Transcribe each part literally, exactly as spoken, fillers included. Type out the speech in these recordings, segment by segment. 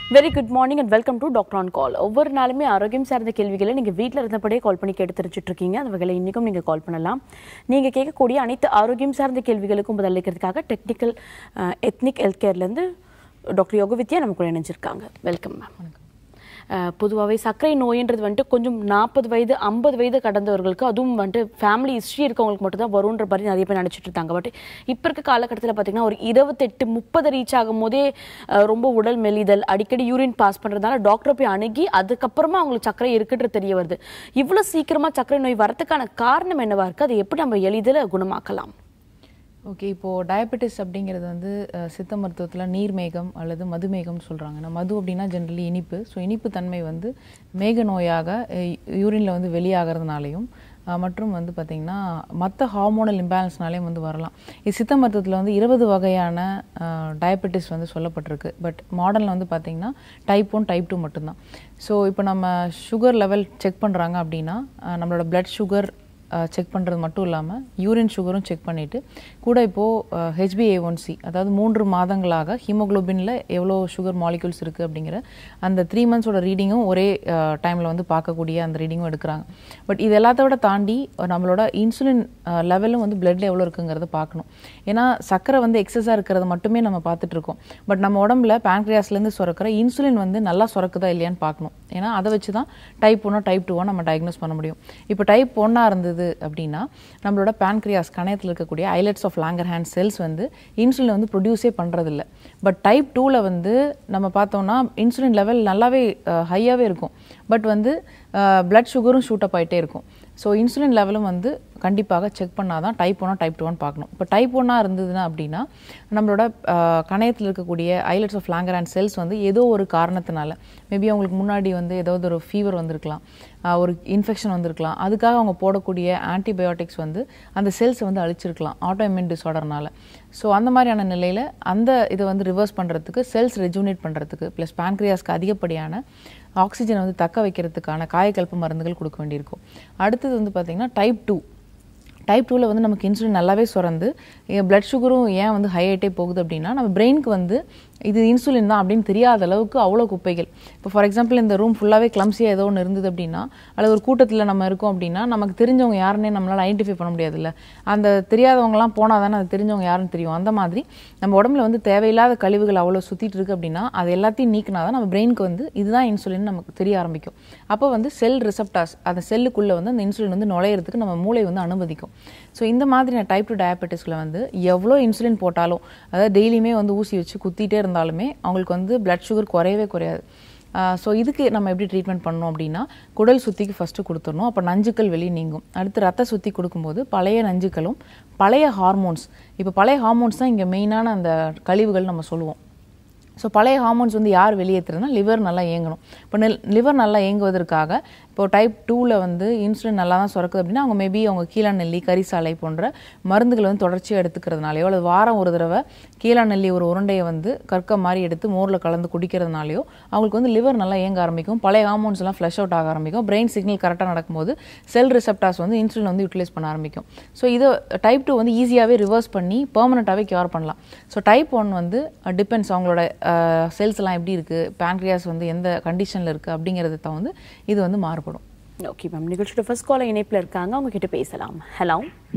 Very good morning and welcome to Doctor on Call. ஒவ்வொரு நாளுமே ஆரோக்கியம் சார்ந்த கேள்விகளை நீங்க வீட்ல இருந்தபடியே கால் பண்ணி கேட்டு தெரிஞ்சிட்டு இருக்கீங்க. அந்த வகையில இன்னைக்கும் நீங்க கால் பண்ணலாம். நீங்க கேட்கக்கூடிய அனைத்து ஆரோக்கியம் சார்ந்த கேள்விகளுக்கும் பதிலளிக்கிறதுக்காக டெக்னிக்கல் எத்னிக் ஹெல்த் கேர்ல இருந்து டாக்டர் யோகவித்யா நமக்கு இணைஞ்சிருக்காங்க. Welcome ma'am. பொதுவாகவே சர்க்கரை நோயின்றது வந்துட்டு கொஞ்சம் நாற்பது வயது ஐம்பது வயது கடந்தவர்களுக்கு அதுவும் வந்துட்டு ஃபேமிலி ஹிஸ்ட்ரி இருக்கவங்களுக்கு மட்டும் தான் வரும்ன்ற மாதிரி நிறைய பேர் நினச்சிட்டு இருக்காங்க. பட் இப்போ இருக்க காலகட்டத்தில் பார்த்தீங்கன்னா ஒரு இருபத்தெட்டு முப்பது ரீச் ஆகும் போதே ரொம்ப உடல் மெலிதல், அடிக்கடி யூரின் பாஸ் பண்ணுறதுனால டாக்டரை போய் அணுகி அதுக்கப்புறமா அவங்களுக்கு சர்க்கரை இருக்குன்றது தெரிய வருது. இவ்வளோ சீக்கிரமாக சர்க்கரை நோய் வரதுக்கான காரணம் என்னவா இருக்குது? அதை எப்படி நம்ம எளிதில் குணமாக்கலாம்? ஓகே, இப்போது டயபெட்டிஸ் அப்படிங்கிறது வந்து சித்த மருத்துவத்தில் நீர்மேகம் அல்லது மதுமேகம்னு சொல்கிறாங்க. நான் மது அப்படின்னா ஜென்ரலி இனிப்பு. ஸோ இனிப்பு தன்மை வந்து மேக நோயாக யூரினில் வந்து வெளியாகிறதுனாலையும் மற்றும் வந்து பார்த்திங்கன்னா மற்ற ஹார்மோனல் இம்பேலன்ஸ்னாலேயும் வந்து வரலாம். இது சித்த மருத்துவத்தில் வந்து இருபது வகையான டயபெட்டிஸ் வந்து சொல்லப்பட்டிருக்கு. பட் மாடர்னில் வந்து பார்த்திங்கன்னா டைப் ஒன் டைப் டூ மட்டும்தான். ஸோ இப்போ நம்ம சுகர் லெவல் செக் பண்ணுறாங்க அப்படின்னா நம்மளோட பிளட் சுகர் செக் பண்ணுறது மட்டும் இல்லாமல் யூரின் சுகரும் செக் பண்ணிவிட்டு கூட இப்போது ஹெச்பி ஏ ஒன் சி, அதாவது மூன்று மாதங்களாக ஹீமோக்ளோபினில் எவ்வளோ சுகர் மாலிக்யூல்ஸ் இருக்குது அப்படிங்கிற அந்த த்ரீ மந்த்ஸோட ரீடிங்கும் ஒரே டைமில் வந்து பார்க்கக்கூடிய அந்த ரீடிங்கும் எடுக்கிறாங்க. பட் இது எல்லாத்தோட தாண்டி நம்மளோட இன்சுலின் லெவலும் வந்து பிளட்டில் எவ்வளோ இருக்குங்கிறத பார்க்கணும். ஏன்னா சர்க்கரை வந்து எக்ஸஸாக இருக்கிறத மட்டுமே நம்ம பார்த்துட்ருக்கோம். பட் நம்ம உடம்புல பேன்க்ரியாஸ்லேருந்து சுரக்கிற இன்சுலின் வந்து நல்லா சுரக்குதா இல்லையான்னு பார்க்கணும். ஏன்னா அதை வச்சு தான் டைப் ஒன்னோ டைப் டூவோ நம்ம டயக்னோஸ் பண்ண முடியும். இப்போ டைப் ஒன்னா இருந்தது அப்படின்னா நம்மளோட பேன்க்ரியாஸ் கணையத்தில் இருக்கக்கூடிய ஐலட்ஸ் ஆஃப் லாங்கர்ஹான்ஸ் செல்ஸ் வந்து இன்சுலின் வந்து ப்ரொடியூஸே பண்ணுறதில்ல. பட் டைப் டூவில் வந்து நம்ம பார்த்தோம்னா இன்சுலின் லெவல் நல்லாவே ஹையாகவே இருக்கும். பட் வந்து பிளட் சுகரும் ஷூட் அப் ஆகிட்டே இருக்கும். ஸோ இன்சுலின் லெவலும் வந்து கண்டிப்பாக செக் பண்ணால் தான் டைப் ஒன்னா டைப் டூவான்னு பார்க்கணும். இப்போ டைப் ஒன்னா இருந்ததுன்னா அப்படின்னா நம்மளோட கணையத்தில் இருக்கக்கூடிய ஐலட்ஸ் ஆஃப் லாங்கர்ஹான்ஸ் செல்ஸ் வந்து ஏதோ ஒரு காரணத்தினால மேபி அவங்களுக்கு முன்னாடி வந்து ஏதாவது ஒரு ஃபீவர் வந்திருக்கலாம், ஒரு இன்ஃபெக்ஷன் வந்திருக்கலாம். அதுக்காக அவங்க போடக்கூடிய ஆன்டிபயோட்டிக்ஸ் வந்து அந்த செல்ஸை வந்து அழிச்சிருக்கலாம் ஆட்டோ இம்யூன் டிஸார்டர்னால. ஸோ அந்த மாதிரியான நிலையில் அந்த இதை வந்து ரிவர்ஸ் பண்ணுறதுக்கு, செல்ஸ் ரெஜுனேட் பண்ணுறதுக்கு, ப்ளஸ் பேன்க்ரியாஸ்க்கு அதிகப்படியான ஆக்சிஜனை வந்து தக்க வைக்கிறதுக்கான காயக்கல்ப மருந்துகள் கொடுக்க வேண்டியிருக்கும். அடுத்தது வந்து பார்த்திங்கன்னா டைப் டூ டைப் டூவில் வந்து நமக்கு இன்சுலின் நல்லாவே சுரந்து பிளட் சுகரும் ஏன் வந்து ஹை ஆகிட்டே போகுது அப்படின்னா நம்ம பிரெயினுக்கு வந்து இது இன்சுலின் தான் அப்படின்னு தெரியாத அளவுக்கு அவ்வளோ குப்பைகள். இப்போ ஃபார் எக்ஸாம்பிள் இந்த ரூம் ஃபுல்லாகவே கிளம்ஸியாக ஏதோ ஒன்று இருந்தது அப்படின்னா, அல்லது ஒரு கூட்டத்தில் நம்ம இருக்கோம் அப்படின்னா நமக்கு தெரிஞ்சவங்க யாருன்னே நம்மளால் ஐடென்டிஃபை பண்ண முடியாதுல்ல. அந்த தெரியாதவங்களாம் போனால் தானே அது தெரிஞ்சவங்க யாருன்னு தெரியும். அந்த மாதிரி நம்ம உடம்புல வந்து தேவையில்லாத கழிவுகள் அவ்வளோ சுற்றிட்டு இருக்கு அப்படின்னா அது எல்லாத்தையும் நீக்கினா தான் நம்ம பிரெயினுக்கு வந்து இதுதான் இன்சுலின் நமக்கு தெரிய ஆரம்பிக்கும். அப்போ வந்து செல் ரிசப்டாஸ் அந்த செல்லுக்குள்ளே வந்து அந்த இன்சுலின் வந்து நுழையிறதுக்கு நம்ம மூளை வந்து அனுமதிக்கும். ஸோ இந்த மாதிரியான டைப் டூ டயபெட்டிஸில் வந்து எவ்வளோ இன்சுலின் போட்டாலும், அதாவது டெய்லியுமே வந்து ஊசி வச்சு குத்திட்டே இருந்தாலுமே அவங்களுக்கு வந்து பிளட் சுகர் குறையவே குறையாது. ஸோ இதுக்கு நம்ம எப்படி ட்ரீட்மெண்ட் பண்ணணும் அப்படின்னா குடல் சுத்திக்கு ஃபஸ்ட்டு கொடுத்துடணும். அப்போ நஞ்சுக்கள் வெளியே நீங்கும். அடுத்து ரத்த சுத்தி கொடுக்கும்போது பழைய நஞ்சுக்களும் பழைய ஹார்மோன்ஸ், இப்போ பழைய ஹார்மோன்ஸ் தான் இங்கே மெயினான அந்த கழிவுகள் நம்ம சொல்லுவோம். ஸோ பழைய ஹார்மோன்ஸ் வந்து யார் வெளியேற்றுறதுனா லிவர் நல்லா இயங்கணும். இப்போ நெல் லிவர் நல்லா இயங்குவதற்காக இப்போ டைப் டூவில் வந்து இன்சுலின் நல்லா தான் சுரக்குது அப்படின்னா அவங்க மேபி அவங்க கீழா நெல்லி, கரிசாலை போன்ற மருந்துகளை வந்து தொடர்ச்சியாக எடுத்துக்கிறதுனாலையோ அல்லது வாரம் ஒரு தடவை கீழா நெல்லி ஒரு உருண்டையை வந்து கற்க மாதிரி எடுத்து மோரில் கலந்து குடிக்கிறதுனாலையோ அவங்களுக்கு வந்து லிவர் நல்லா இயங்க ஆரம்பிக்கும். பழைய ஹார்மோன்ஸ் எல்லாம் ஃப்ளஷ் அவுட் ஆக ஆரம்பிக்கும். பிரெயின் சிக்னல் கரெக்டாக நடக்கும்போது செல் ரிசப்டாஸ் வந்து இன்சுலின் வந்து யூட்டிலைஸ் பண்ண ஆரம்பிக்கும். ஸோ இது டைப் டூ வந்து ஈஸியாகவே ரிவர்ஸ் பண்ணி பெர்மனெண்ட்டாகவே கியூர் பண்ணலாம். ஸோ டைப் ஒன் வந்து டிபெண்ட்ஸ் அவங்களோட செல்ஸ் எல்லாம் எப்படி இருக்குது, பேன்க்ரியாஸ் வந்து எந்த கண்டிஷனில் இருக்குது அப்படிங்கிறத தான் வந்து இது வந்து மாறுபடும். ஓகே மேம், நிகழ்ச்சியோட ஃபர்ஸ்ட் காலர் இணைப்பில் இருக்காங்க, அவங்க கிட்ட பேசலாம். ஹலோ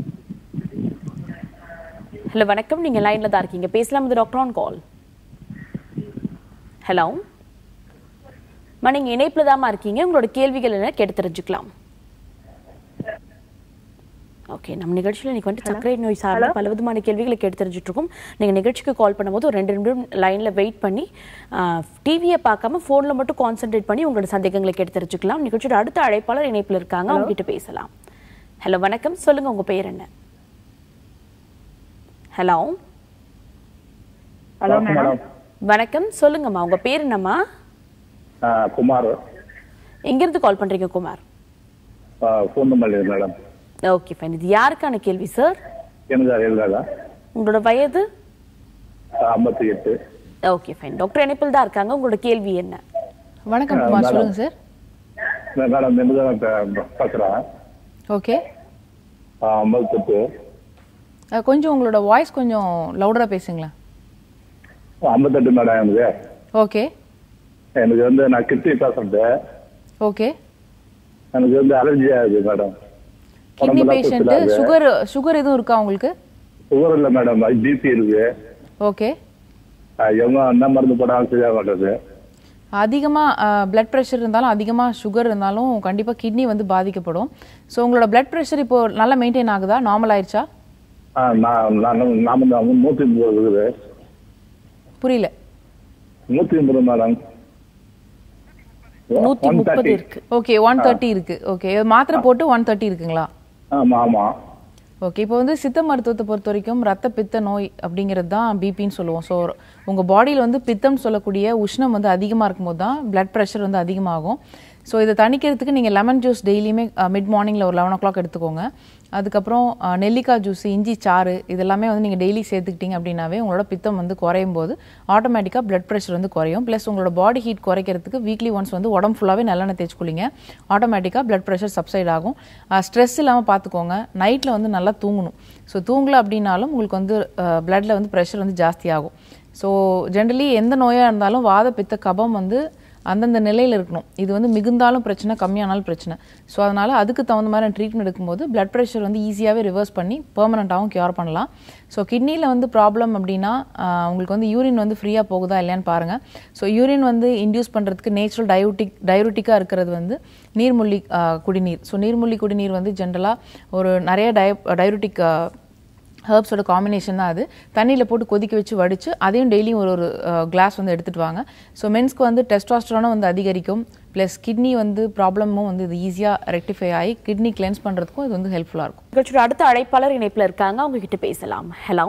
ஹலோ வணக்கம், நீங்கள் லைனில் தான் இருக்கீங்க, பேசலாம். இது டாக்டர் ஆன் கால். ஹலோ மா, நீங்கள் இணைப்பில் தான்மா இருக்கீங்க, உங்களோட கேள்விகள் என்ன கேட்டு தெரிஞ்சுக்கலாம். ஓகே, நம்ம நிகழ்ச்சியில் இன்னைக்கு வந்துட்டு சர்க்கரை நோய் சார்ந்த பல விதமான கேள்விகளை கேட்டு தெரிஞ்சுட்டு இருக்கோம். நீங்கள் நிகழ்ச்சிக்கு கால் பண்ணும்போது ஒரு ரெண்டு நிமிடம் லைனில் வெயிட் பண்ணி டிவியை பார்க்காம ஃபோனில் மட்டும் கான்சென்ட்ரேட் பண்ணி உங்களோட சந்தேகங்களை கேட்டு தெரிஞ்சுக்கலாம். நிகழ்ச்சியோட அடுத்த அழைப்பாளர் இணைப்பில் இருக்காங்க, அவங்க கிட்ட பேசலாம். ஹலோ வணக்கம், சொல்லுங்க உங்க பெயர் என்ன? ஹலோ ஹலோ மேடம் வணக்கம், சொல்லுங்கம்மா உங்க பேர் என்னம்மா? குமார். எங்கிருந்து கால் பண்றீங்க Kumar? Poonamallee madam. Okay fine, இது யாருக்கான கேள்வி சார்? எனக்கு உங்களோட வயது? ஐம்பத்தி எட்டு. ஓகே ஃபைன், டாக்டர் இணைப்பில் தான் இருக்காங்க, உங்களோட கேள்வி என்ன? வணக்கம் குமார், சொல்லுங்க சார். மேடம் பேசுறேன். ஓகே, ஐம்பத்தெட்டு. கொஞ்சம் உங்களோட வாய்ஸ் கொஞ்சம் லவுடராக பேசுங்களேன். ஐம்பத்தெட்டு மேடம் எனக்கு. ஓகே, எனக்கு வந்து நான் கிட்னி பேஷண்ட். ஓகே. எனக்கு வந்து அலர்ஜி ஆகுது madam. Kidney patient. Sugar sugar எதுவும் இருக்கா உங்களுக்கு? சுகர் இல்ல மேடம், பிபி இருக்கு. ஓகே. எவங்க என்ன மருந்து போடாலும் சரியா மாட்டேது. அதிகமாக பிளட் ப்ரெஷர் இருந்தாலும் அதிகமாக சுகர் இருந்தாலும் கண்டிப்பாக கிட்னி வந்து பாதிக்கப்படும். ஸோ உங்களோட பிளட் ப்ரெஷர் இப்போ நல்லா மெயின்டைன் ஆகுதா, நார்மல் ஆயிடுச்சா? நூத்தி முப்பது இருக்குது. புரியல. நூத்தி முப்பது மேடம். நூத்தி முப்பது இருக்கு. ஓகே, ஒன் தேர்ட்டி இருக்கு. ஓகே, மாத்திரை போட்டு ஒன் தேர்ட்டி இருக்குங்களா? ஆமா ஆமா. ஓகே, இப்போ வந்து சித்த மருத்துவத்தை பொறுத்த வரைக்கும் ரத்த பித்த நோய் அப்படிங்கிறது தான் பிபின்னு சொல்லுவோம். ஸோ உங்கள் பாடியில் வந்து பித்தம் சொல்லக்கூடிய உஷ்ணம் வந்து அதிகமாக இருக்கும்போது தான் பிளட் ப்ரெஷர் வந்து அதிகமாகும். ஸோ இதை தணிக்கிறதுக்கு நீங்கள் லெமன் ஜூஸ் டெய்லியுமே மிட் மார்னிங்கில் ஒரு லெவன் ஓ கிளாக் எடுத்துக்கோங்க. அதுக்கப்புறம் நெல்லிக்காய் ஜூஸ், இஞ்சி சாறு இதெல்லாமே வந்து நீங்கள் டெய்லி சேர்த்துக்கிட்டீங்க அப்படின்னாவே உங்களோட பித்தம் வந்து குறையும் போது ஆட்டோமேட்டிக்காக பிளட் ப்ரெஷர் வந்து குறையும். ப்ளஸ் உங்களோட பாடி ஹீட் குறைக்கிறதுக்கு வீக்லி ஒன்ஸ் வந்து உடம்பு ஃபுல்லாகவே நல்லெண்ணெய் தேய்ச்சிக்குள்ளிங்க, ஆட்டோமேட்டிக்காக பிளட் ப்ரெஷர் சப்சைட் ஆகும். ஸ்ட்ரெஸ் இல்லாமல் பார்த்துக்கோங்க. நைட்டில் வந்து நல்லா தூங்கணும். ஸோ தூங்கலை அப்படின்னாலும் உங்களுக்கு வந்து பிளட்டில் வந்து ப்ரெஷர் வந்து ஜாஸ்தி ஆகும். ஸோ ஜென்ரலி எந்த நோயாக இருந்தாலும் வாத பித்த கபம் வந்து அந்தந்த நிலையில் இருக்கணும். இது வந்து மிகுந்தாலும் பிரச்சனை, கம்மியானாலும் பிரச்சனை. ஸோ அதனால் அதுக்கு தகுந்த மாதிரி ட்ரீட்மெண்ட் எடுக்கும்போது பிளட் ப்ரெஷர் வந்து ஈஸியாகவே ரிவர்ஸ் பண்ணி பெர்மனண்ட்டாகவும் க்யூர் பண்ணலாம். ஸோ கிட்னியில் வந்து ப்ராப்ளம் அப்படின்னா உங்களுக்கு வந்து யூரின் வந்து ஃப்ரீயாக போகுதா இல்லையான்னு பாருங்கள். ஸோ யூரின் வந்து இன்டியூஸ் பண்ணுறதுக்கு நேச்சுரல் டயூட்டிக் டயூரிட்டிக்காக இருக்கிறது வந்து நீர்மூழ்கி குடிநீர். ஸோ நீர்மூழ்கி குடிநீர் வந்து ஜென்ரலாக ஒரு நிறைய டய டயூரிட்டிக் ஹர்ப்ஸோட காம்பினேஷன் தான். அது தண்ணியில் போட்டு கொதிக்க வச்சு வடித்து அதையும் டெய்லியும் ஒரு ஒரு கிளாஸ் வந்து எடுத்துகிட்டு வாங்க. ஸோ மென்ஸ்க்கு வந்து டெஸ்டாஸ்டரோனும் வந்து அதிகரிக்கும். ப்ளஸ் கிட்னி வந்து ப்ராப்ளமும் வந்து இது ஈஸியாக ரெக்டிஃபை ஆகி கிட்னி கிளென்ஸ் பண்ணுறதுக்கும் இது வந்து ஹெல்ப்ஃபுல்லாக இருக்கும். நிகழ்ச்சியோட அடுத்த அழைப்பாளர் இணைப்பில் இருக்காங்க, அவங்க கிட்ட பேசலாம். ஹலோ.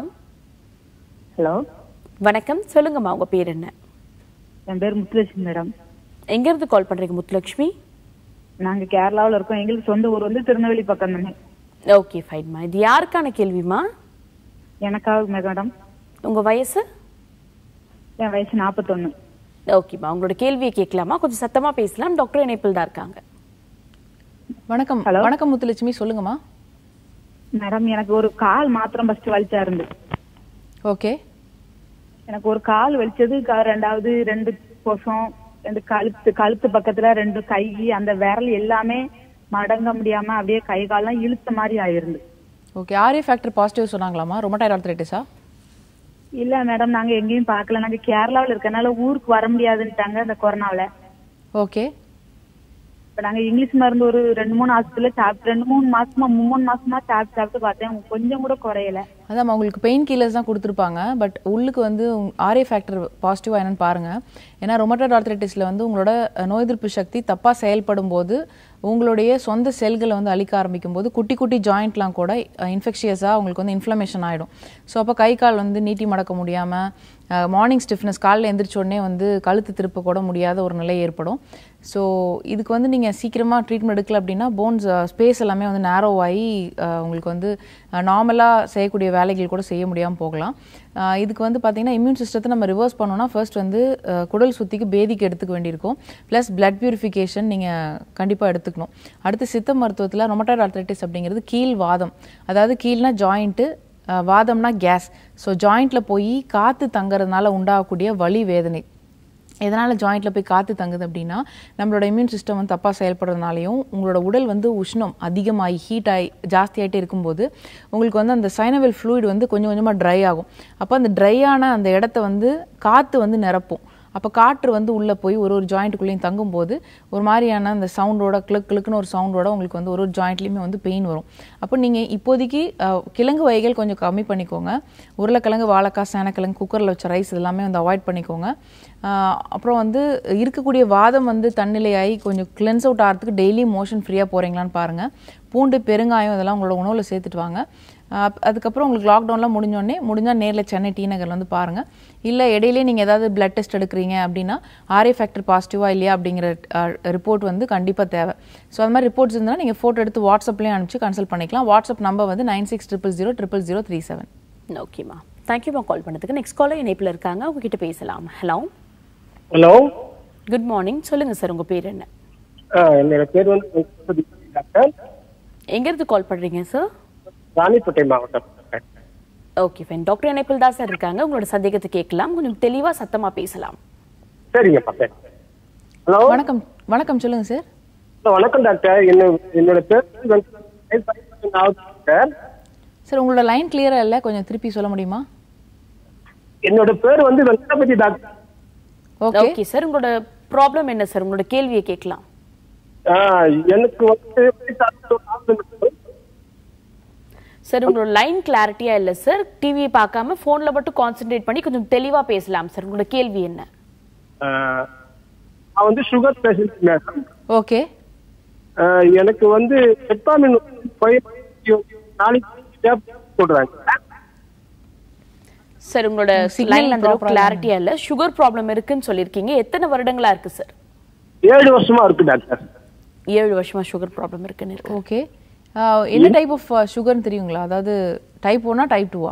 ஹலோ, வணக்கம். சொல்லுங்கம்மா, உங்க பேர் என்ன? என் பேர் முத்துலட்சுமி மேடம். எங்க இருந்து கால் பண்றீங்க முத்துலட்சுமி? நாங்க கேரளாவில் இருக்கோம். எங்களுக்கு சொந்த ஊர் வந்து திருநெல்வேலி பக்கம் தானே. ஓகே ஃபைன்மா. இது யாருக்கான கேள்விமா? எனக்காக மேடம். உங்க வயசு? என் வயசு நாற்பத்தொன்னு. ஓகேம்மா, உங்களோட கேள்வியை கேட்கலாமா? கொஞ்சம் சத்தமா பேசலாம். டாக்டர் இணைப்பில் தான் இருக்காங்க. வணக்கம். வணக்கம் முத்துலட்சுமி, சொல்லுங்கம்மா. மேடம், எனக்கு ஒரு கால் மாத்திரம் ஃபர்ஸ்ட் வலிச்சா இருந்து. ஓகே. எனக்கு ஒரு கால் வலிச்சது, ரெண்டாவது ரெண்டு கொசம், ரெண்டு கழுத்து கழுத்து பக்கத்துல ரெண்டு கை, அந்த விரல் எல்லாமே மடங்க முடியாம அப்படியே கை கால்லாம் இழுத்த மாதிரி ஆயிருந்து. ஓகே, ஆர்ஏ ஃபேக்டர் பாசிட்டிவ் சொன்னாங்களாமா? ரொமட்டாய்டு ஆர்த்ரைட்டிஸா? இல்ல மேடம், நாங்க எங்கேயும் பார்க்கல. நாங்க கேரளாவில் இருக்கனால ஊருக்கு வர முடியாதுன்ட்டாங்க அந்த கொரோனாவில். ஓகே. இப்ப நாங்க இங்கிலீஷ் மருந்து ஒரு ரெண்டு மூணு ஹாஸ்பிட்டல்ல சாப்பிட்டு ரெண்டு மூணு மாசமா மூணு மாசமா சாப்பிட்டு சாப்பிட்டு பார்த்தேன், கொஞ்சம் கூட குறையல. அதான் உங்களுக்கு பெயின் கில்லர்ஸ் தான் கொடுத்துருப்பாங்க. பட் உள்ளுக்கு வந்து ஆர்ஏ ஃபேக்டர் பாசிட்டிவா என்னன்னு பாருங்க. ஏன்னா ரொமட்டாய்டு ஆர்த்ரைட்டிஸ்ல வந்து உங்களோட நோய் எதிர்ப்பு சக்தி தப்பா செயல்படும் போது உங்களுடைய சொந்த செல்களை வந்து அழிக்க ஆரம்பிக்கும் போது குட்டி குட்டி ஜாயிண்ட்லாம் கூட இன்ஃபெக்ஷியஸாக உங்களுக்கு வந்து இன்ஃப்ளமேஷன் ஆகிடும். ஸோ அப்போ கை கால் வந்து நீட்டி மடக்க முடியாமல், மார்னிங் ஸ்டிஃப்னஸ், காலையில் எந்திரிச்ச உடனே வந்து கழுத்து திருப்ப கூட முடியாத ஒரு நிலை ஏற்படும். ஸோ இதுக்கு வந்து நீங்கள் சீக்கிரமாக ட்ரீட்மெண்ட் எடுக்கல அப்படின்னா போன்ஸ் ஸ்பேஸ் எல்லாமே வந்து நேரோ ஆகி உங்களுக்கு வந்து நார்மலாக செய்யக்கூடிய வேலைகள் கூட செய்ய முடியாமல் போகலாம். இதுக்கு வந்து பார்த்திங்கன்னா இம்யூன் சிஸ்டத்தை நம்ம ரிவர்ஸ் பண்ணோன்னா ஃபர்ஸ்ட் வந்து குடல் சுத்திக்கு பேதிக்கு எடுத்துக்க வேண்டியிருக்கும். ப்ளஸ் பிளட் பியூரிஃபிகேஷன் நீங்கள் கண்டிப்பாக எடுத்துக்கணும். அடுத்து சித்த மருத்துவத்தில் ரொமட்டாய்டு ஆர்த்ரைட்டிஸ் அப்படிங்கிறது கீழ் வாதம். அதாவது கீழ்னா ஜாயிண்ட்டு, வாதம்னா கேஸ். ஸோ ஜாயிண்டில் போய் காற்று தங்குறதுனால உண்டாகக்கூடிய வலி வேதனை. எதனால் ஜாயிண்டில் போய் காற்று தங்குது அப்படின்னா நம்மளோட இம்யூன் சிஸ்டம் வந்து தப்பாக செயல்படுறதுனாலையும் உங்களோட உடல் வந்து உஷ்ணம் அதிகமாகி ஹீட் ஆகி ஜாஸ்தி ஆகிட்டே இருக்கும்போது உங்களுக்கு வந்து அந்த சைனவெல் ஃப்ளூயிட் வந்து கொஞ்சம் கொஞ்சமாக ட்ரை ஆகும். அப்போ அந்த ட்ரையான அந்த இடத்த வந்து காற்று வந்து நிரப்பும். அப்போ காற்று வந்து உள்ளே போய் ஒரு ஒரு ஜாயிண்ட்டுக்குள்ளேயும் தங்கும்போது ஒரு மாதிரியான அந்த சவுண்டோட கிளக் கிளக்குன்னு ஒரு சவுண்டோட உங்களுக்கு வந்து ஒரு ஒரு ஜாயிண்ட்லேயுமே வந்து பெயின் வரும். அப்போ நீங்கள் இப்போதைக்கு கிழங்கு வகைகள் கொஞ்சம் கம்மி பண்ணிக்கோங்க. உருளைக்கிழங்கு, வாழைக்காய், சேனக்கிழங்கு, குக்கரில் வச்ச ரைஸ் இதெல்லாமே வந்து அவாய்ட் பண்ணிக்கோங்க. அப்புறம் வந்து இருக்கக்கூடிய வாதம் வந்து தன்னிலையாகி கொஞ்சம் கிளென்ஸ் அவுட் ஆகிறதுக்கு டெய்லி மோஷன் ஃப்ரீயாக போகிறீங்களான்னு பாருங்கள். பூண்டு, பெருங்காயம் இதெல்லாம் உங்களோட உணவில் சேர்த்துட்டு வாங்க. அதுக்கப்புறம் உங்களுக்கு லாக்டவுன்லாம் முடிஞ்சோடனே முடிஞ்சால் நேரில் சென்னை டி நகரில் வந்து பாருங்கள். இல்லை இடையிலே நீங்கள் ஏதாவது பிளட் டெஸ்ட் எடுக்கிறீங்க அப்படின்னா ஆர்ஏ ஃபேக்டர் பாசிட்டிவா இல்லையா அப்படிங்கிற ரிப்போர்ட் வந்து கண்டிப்பாக தேவை. ஸோ அது மாதிரி ரிப்போர்ட்ஸ் இருந்தால் நீங்கள் ஃபோட்டோ எடுத்து வாட்ஸ்அப்லேயும் அனுப்பிச்சு கன்சல்ட் பண்ணிக்கலாம். வாட்ஸ்அப் நம்பர் வந்து nine six triple zero triple zero three seven. ஓகேம்மா, தேங்க்யூம்மா கால் பண்ணதுக்கு. நெக்ஸ்ட் காலர் இணைப்பில் இருக்காங்க, உங்ககிட்ட பேசலாம். ஹலோ. Hello, good morning. சொல்லுங்கள் சார், உங்கள் பேர் என்ன? என்னோட பேர் வந்து டாக்டர். எங்கேருந்து கால் பண்ணுறீங்க சார்? ராணிப்பேட்டை மாவட்டம். Okay fine. டாக்டர் இணைப்பில் தான் சார் இருக்காங்க, உங்களோட சந்தேகத்தை கேட்கலாம். கொஞ்சம் தெளிவாக சத்தமாக பேசலாம். சரிங்க. ஹலோ வணக்கம் வணக்கம் சொல்லுங்க சார். வணக்கம் டாக்டர். என்ன என்னோட பேர் சார். சார் உங்களோட லைன் கிளியரா இல்ல, கொஞ்சம் திருப்பி சொல்ல முடியுமா? என்னோட பேர் வந்து Venkatapathi doctor. Okay okay sir, உங்களோட ப்ராப்ளம் என்ன சார்? உங்களோட கேள்வியை கேட்கலாம். எனக்கு வந்து சார் உங்களோட லைன் கிளாரிட்டியா இல்ல சார். டிவியை பார்க்காம போன்ல மட்டும் கான்சென்ட்ரேட் பண்ணி கொஞ்சம் தெளிவா பேசலாம் சார். உங்களோட கேள்வி என்ன? நான் வந்து சுகர் பேஷண்ட் மேடம். ஓகே. எனக்கு வந்து மெட்ஃபார்மின் நாளைக்கு போடுறாங்க சார். உங்களோட லைன் அந்த கிளாரிட்டியா இல்ல. சுகர் ப்ராப்ளம் இருக்குன்னு சொல்லிருக்கீங்க. எத்தனை வருடங்களா இருக்கு சார்? ஏழு வருஷமா இருக்கு டாக்டர். ஏழு வருஷமா சுகர் ப்ராப்ளம் இருக்குன்னு இருக்கு. ஓகே. என்ன டைப் ஆஃப் சுகர்னு தெரியுங்களா? அதாவது டைப் ஒன்னா டைப் டூவா?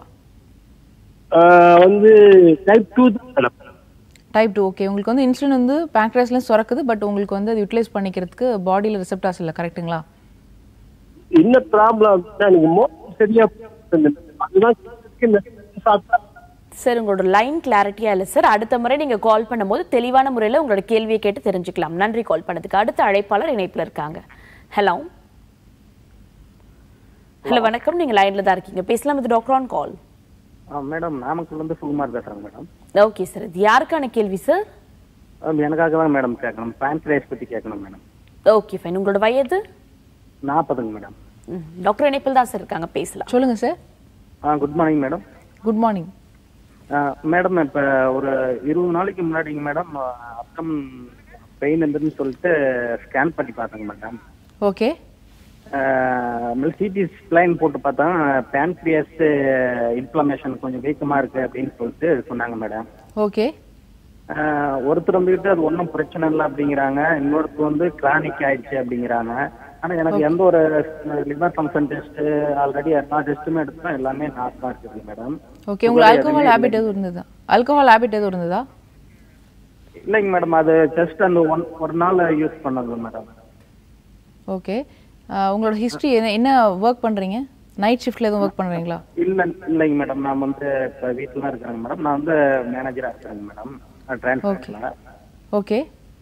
வந்து type two madam. Type two. Okay. உங்களுக்கு வந்து இன்சுலின் வந்து பேங்க்ரியாஸ்ல சுரக்குது, பட் உங்களுக்கு வந்து அது யூட்டிலைஸ் பண்ணிக்கிறதுக்கு பாடியில ரிசெப்டார்ஸ் இல்ல, கரெக்ட்டுங்களா? என்ன ப்ராப்ளம் எனக்கு மோஷன் சரியா அதுதான் சார். உங்களோட லைன் கிளாரிட்டியா இல்ல சார். அடுத்த முறை நீங்க கால் பண்ணும்போது தெளிவான முறையில உங்களோட கேள்வியை கேட்டு தெரிஞ்சுக்கலாம். நன்றி கால் பண்ணதுக்கு. அடுத்த அழைப்பாளர் இணைப்புல இருக்காங்க. ஹலோ ஹலோ வணக்கம். நீங்க லைன்ல தான் இருக்கீங்க, பேசலாம். இது டாக்டர் ஆன் கால். மேடம் நாமக்கல்ல இருந்து சுகுமார் பேசுறேன் மேடம். ஓகே சார், இது யாருக்கான கேள்வி சார்? எனக்காக தான் மேடம் கேட்கணும். பேன்க்ரியாஸ் பத்தி கேட்கணும் மேடம். Okay fine. உங்களோட வயது? நாற்பதுங்க மேடம். டாக்டர் இணைப்பில் தான் சார் இருக்காங்க, பேசலாம். சொல்லுங்க sir. Good morning madam. Good morning madam. இப்போ ஒரு இருபது நாளைக்கு முன்னாடிங்க மேடம் அப்கம் பெயின் இருந்துன்னு சொல்லிட்டு ஸ்கேன் பண்ணி பார்த்தேங்க மேடம். ஓகே. சிடி ஸ்பிளைன் போட்டு பார்த்தா பேன்க்ரியாஸ் இன்ஃப்ளமேஷன் கொஞ்சம் வீக்கமாக இருக்கு அப்படின்னு சொல்லிட்டு சொன்னாங்க மேடம். ஓகே. ஒருத்தர் வந்துக்கிட்டு அது ஒன்றும் பிரச்சனை இல்லை அப்படிங்கிறாங்க, இன்னொருத்தர் வந்து கிரானிக் ஆயிடுச்சு அப்படிங்கிறாங்க. ஆனால் எனக்கு எந்த ஒரு லிவர் ஃபங்க்ஷன் டெஸ்ட் ஆல்ரெடி எல்லா டெஸ்ட்டுமே எடுத்தோம், எல்லாமே நார்மலாக இருக்குது மேடம். ஓகே. உங்களுக்கு ஆல்கஹால் ஹேபிட் எதுவும் இருந்ததா? ஆல்கஹால் ஹேபிட் எதுவும் இருந்ததா? இல்லைங்க மேடம், அது ஜஸ்ட் அந்த ஒன் ஒரு நாள் யூஸ் பண்ணது மேடம். ஓகே. உங்களோட ஹிஸ்ட்ரி என்ன என்ன ஒர்க் பண்றீங்க? நைட் ஷிஃப்ட்ல எதுவும் ஒர்க் பண்றீங்களா? இல்லை இல்லைங்க மேடம், நான் வந்து இப்போ வீட்டில் தான் இருக்கிறேங்க மேடம். நான் வந்து மேனேஜராக இருக்கிறேங்க மேடம் டிரான்ஸ்போர்ட்ல. ஓகே.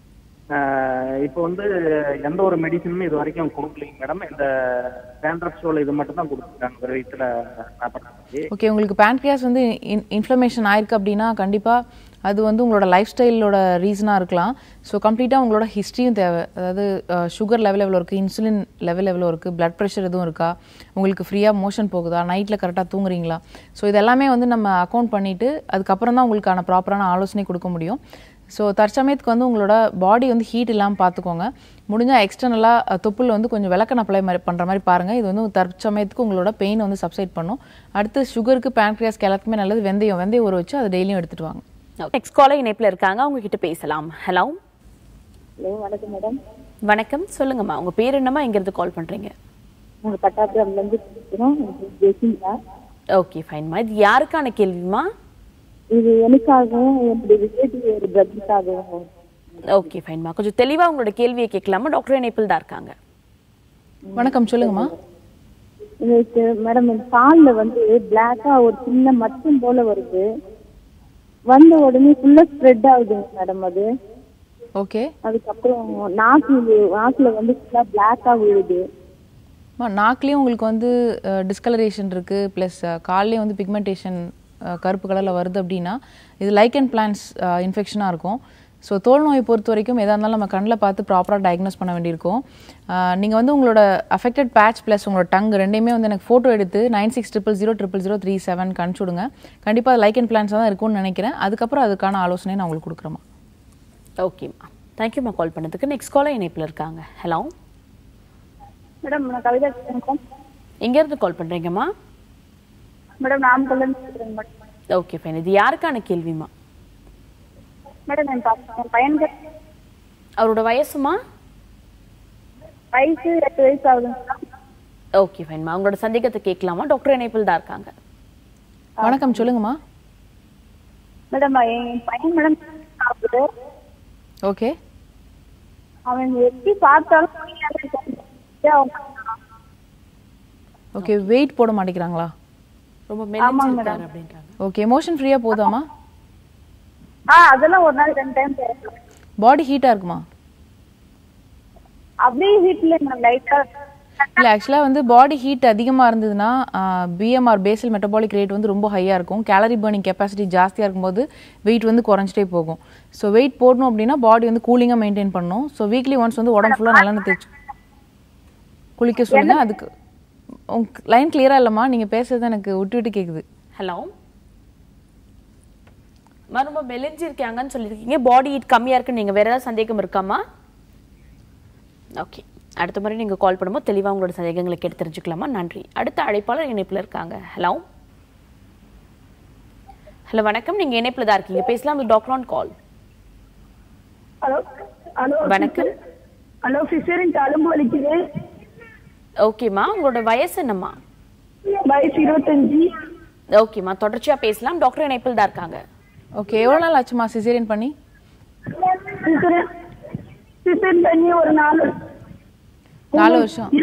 இப்போ வந்து எந்த ஒரு மெடிசனுமே இது வரைக்கும் கொடுக்கலைங்க மேடம். இந்த பேண்ட்ரப்சோல் இது மட்டும் தான் கொடுத்துருக்காங்க ஒரு வீட்டில் சாப்பிட்றதுக்கு. ஓகே. உங்களுக்கு பேன்க்ரியாஸ் வந்து இன்ஃப்ளமேஷன் ஆயிருக்கு அப்படின்னா கண்டிப்பாக அது வந்து உங்களோட லைஃப் ஸ்டைலோட ரீசனாக இருக்கலாம். ஸோ கம்ப்ளீட்டாக உங்களோட ஹிஸ்ட்ரியும் தேவை. அதாவது சுகர் லெவல் எவ்வளோ இருக்குது, இன்சுலின் லெவல் எவ்வளோ இருக்குது, பிளட் ப்ரெஷர் எதுவும் இருக்கா, உங்களுக்கு ஃப்ரீயாக மோஷன் போகுதா, நைட்டில் கரெக்டாக தூங்குறீங்களா, ஸோ இதெல்லாமே வந்து நம்ம அக்கௌண்ட் பண்ணிவிட்டு அதுக்கப்புறம் தான் உங்களுக்கான ப்ராப்பரான ஆலோசனை கொடுக்க முடியும். ஸோ தற்சமயத்துக்கு வந்து உங்களோட பாடி வந்து ஹீட் இல்லாமல் பார்த்துக்கோங்க. முடிஞ்சால் எக்ஸ்டர்னலாக தொப்புள் வந்து கொஞ்சம் விளக்கண அப்ளை மாதிரி பண்ணுற மாதிரி பாருங்கள். இது வந்து தற்சமயத்துக்கு உங்களோட பெயின் வந்து சப்சைட் பண்ணும். அடுத்து சுகருக்கு பேன்க்ரியாஸ்க்கு எல்லாத்துக்குமே நல்லது வெந்தயம். வெந்தயம் ஊற வச்சு அதை டெய்லியும் எடுத்துகிட்டு வாங்க. நெக்ஸ்ட் காலர் இணைப்புல இருக்காங்க, அவங்க கிட்ட பேசலாம். ஹலோ வணக்கம் மேடம். வணக்கம், சொல்லுங்கம்மா. உங்க பேர் என்னம்மா, எங்க இருந்து கால் பண்றீங்க? நாங்க பட்டாபுரம்ல இருந்து பேசுறோம். ஜெசிந்தா. ஓகே ஃபைன்மா. இது யாருக்கான கேள்விமா? இது எனக்காகவும் என்னுடைய ரிலேட்டிவ் ஒரு பிரதருக்காகவும். ஓகே ஃபைன்மா, கொஞ்சம் தெளிவா உங்களோட கேள்வியை கேட்கலாமா? டாக்டர் இணைப்பில் தான் இருக்காங்க. வணக்கம், சொல்லுங்கம்மா. எனக்கு மேடம் கால்ல வந்து பிளாக்கா ஒரு சின்ன மச்சம் போல வருது, வந்த உடனே ஃபுல்லா ஸ்ப்ரெட் ஆகுதுங்க மேடம் அது. ஓகே. அதுக்கப்புறம் நாக்கு நாக்குல வந்து ஃபுல்லா பிளாக்கா விழுது. நாக்குலேயும் உங்களுக்கு வந்து டிஸ்கலரேஷன் இருக்குது, ப்ளஸ் கால்லேயும் வந்து பிக்மெண்டேஷன் கருப்பு கலரில் வருது அப்படின்னா இது லைக்கன் பிளான்ஸ் இன்ஃபெக்ஷனாக இருக்கும். ஸோ தோல் நோயை பொறுத்த வரைக்கும் எதாக இருந்தாலும் நம்ம கண்ணில் பார்த்து ப்ராப்பராக டயக்னோஸ் பண்ண வேண்டியிருக்கும். நீங்கள் வந்து உங்களோட அஃபெக்டட் பேட்ச் ப்ளஸ் உங்களோட டங் ரெண்டையுமே வந்து எனக்கு ஃபோட்டோ எடுத்து nine six triple zero triple zero three seven அனுப்பிச்சுடுங்க. கண்டிப்பாக அது லைக்கன் பிளான்ஸாக தான் இருக்கும்னு நினைக்கிறேன். அதுக்கப்புறம் அதுக்கான ஆலோசனை நான் உங்களுக்கு கொடுக்குறேம்மா. ஓகேம்மா, தேங்க்யூம்மா கால் பண்ணதுக்கு. நெக்ஸ்ட் காலர் இணைப்பில் இருக்காங்க. ஹலோ மேடம், நான் கவிதா பேசுறேன். எங்கேருந்து கால் பண்ணுறீங்கம்மா? மேடம் நாமக்கல்ல இருந்து பேசுறேன் மேடம். Okay fine. இது யாருக்கான கேள்விமா? மேடம் என் பையனுக்கு அவரோட வயசுமா? வயசு எட்டு வயசு ஆகுதுங்க. ஓகே ஃபைன்மா, உங்களோட சந்தேகத்தை கேட்கலாமா? டாக்டர் இணைப்பில் தான் இருக்காங்க. வணக்கம், சொல்லுங்கம்மா. மேடம் என் பையன் மேடம் சாப்பிடுது. ஓகே. அவன் எப்படி பார்த்தாலும் ஓகே. வெயிட் போட மாட்டேங்கிறாங்களா? ரொம்ப மெலிஞ்சிருக்காரு அப்படின்றாங்க. ஓகே. எமோஷன் ஃப்ரீயாக போதாமா? ஆ அதெல்லாம் ஒரு நாள் ரெண்டு டைம் பேசலாம். பாடி ஹீட்டாக இருக்குமா? அப்படியே ஹீட்ல மேடம் லைட்டா இல்லை ஆக்சுவலாக வந்து பாடி ஹீட் அதிகமாக இருந்ததுன்னா பிஎம்ஆர் பேசல் மெட்டபாலிக் ரேட் வந்து ரொம்ப ஹையாக இருக்கும். கேலரி பர்னிங் கெப்பாசிட்டி ஜாஸ்தியாக இருக்கும்போது வெயிட் வந்து குறைஞ்சிட்டே போகும். ஸோ வெயிட் போடணும் அப்படின்னா பாடி வந்து கூலிங்காக மெயின்டைன் பண்ணணும். ஸோ வீக்லி ஒன்ஸ் வந்து உடம்பு ஃபுல்லாக நல்லெண்ணெய் தேய்ச்சி குளிக்க சொல்லுங்க. அதுக்கு உங்க லைன் கிளியரா இல்லம்மா, நீங்க பேசுறது எனக்கு விட்டு விட்டு கேக்குது. ஹலோ மறுபடியும் மெலிஞ்சி இருக்காங்கன்னு சொல்லியிருக்கீங்க, பாடி ஹீட் கம்மியா இருக்குன்னு நீங்க வேற ஏதாவது சந்தேகம் இருக்காமா? ஓகே, அடுத்த முறை நீங்க கால் பண்ணும்போது தெளிவா உங்களோட சந்தேகங்களை கேட்டு தெரிஞ்சுக்கலாமா? நன்றி. அடுத்த அழைப்பாளர் இணைப்புல இருக்காங்க. ஹலோ ஹலோ வணக்கம், நீங்க இணைப்புல தான் இருக்கீங்க, பேசலாம். Doctor on call. Hello hello வணக்கம். ஹலோ சிஸ்டரின் தழும்பு வலிக்குது. ஓகேம்மா, உங்களோட வயசு என்னம்மா? வயசு இருபத்தஞ்சு. ஓகேம்மா, தொடர்ச்சியா பேசலாம். டாக்டர் இணைப்பில் தான் இருக்காங்க. ஓகே, எவ்வளவு நாள் ஆச்சுமா சிசேரியன் பண்ணி? சிஸ்டர் சிஸ்டர் பண்ணி ஒரு நாலு நாலு வருஷம்.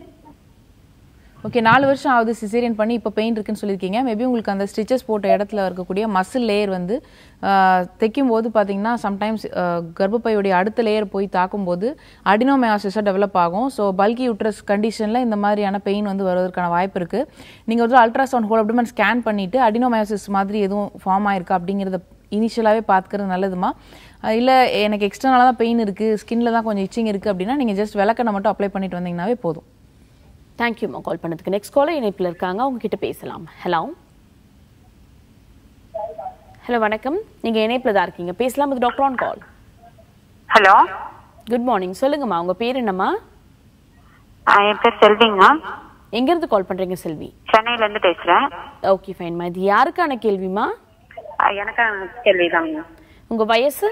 ஓகே, நாலு வருஷம் ஆகுது சிசேரியன் பண்ணி. இப்போ பெயின் இருக்குன்னு சொல்லியிருக்கீங்க. மேபி உங்களுக்கு அந்த ஸ்டிச்சஸ் போட்ட இடத்துல இருக்கக்கூடிய மசில் லேயர் வந்து தைக்கும் போது பார்த்தீங்கன்னா சம்டைம்ஸ் கர்ப்பப்பையுடைய அடுத்த லேயர் போய் தாக்கும்போது அடினோமயாசிஸாக டெவலப் ஆகும். ஸோ பல்கி யூட்ரஸ் கண்டிஷனில் இந்த மாதிரியான பெயின் வந்து வருவதற்கான வாய்ப்பு இருக்குது. நீங்கள் ஒரு அல்ட்ராசவுண்ட் ஹோல் அப்டமன் ஸ்கேன் பண்ணிவிட்டு அடினோமயாசிஸ் மாதிரி எதுவும் ஃபார்ம் ஆயிருக்கா அப்படிங்கிறத இனிஷியலாகவே பார்த்துக்கிறது நல்லதுமா. இல்லை எனக்கு எக்ஸ்டர்னலாக தான் பெயின் இருக்குது, ஸ்கின்ல தான் கொஞ்சம் இச்சிங் இருக்குது அப்படின்னா நீங்கள் ஜஸ்ட் விளக்கெண்ணெய் மட்டும் அப்ளை பண்ணிட்டு வந்தீங்கன்னாவே போதும். தேங்க்யூம்மா கால் பண்ணதுக்கு. நெக்ஸ்ட் காலர் இணைப்பில் இருக்காங்க, அவங்க கிட்ட பேசலாம். ஹலோ ஹலோ வணக்கம், நீங்க இணைப்பில் தான் இருக்கீங்க, பேசலாம். இது doctor on call. Hello good morning, சொல்லுங்கம்மா, உங்க பேர் என்னம்மா? என் பேர் செல்விங்க. எங்க இருந்து கால் பண்றீங்க செல்வி? சென்னையில இருந்து பேசுறேன். ஓகே ஃபைன்மா, இது யாருக்கான கேள்விமா? எனக்கான கேள்விதாங்க. உங்க வயசு?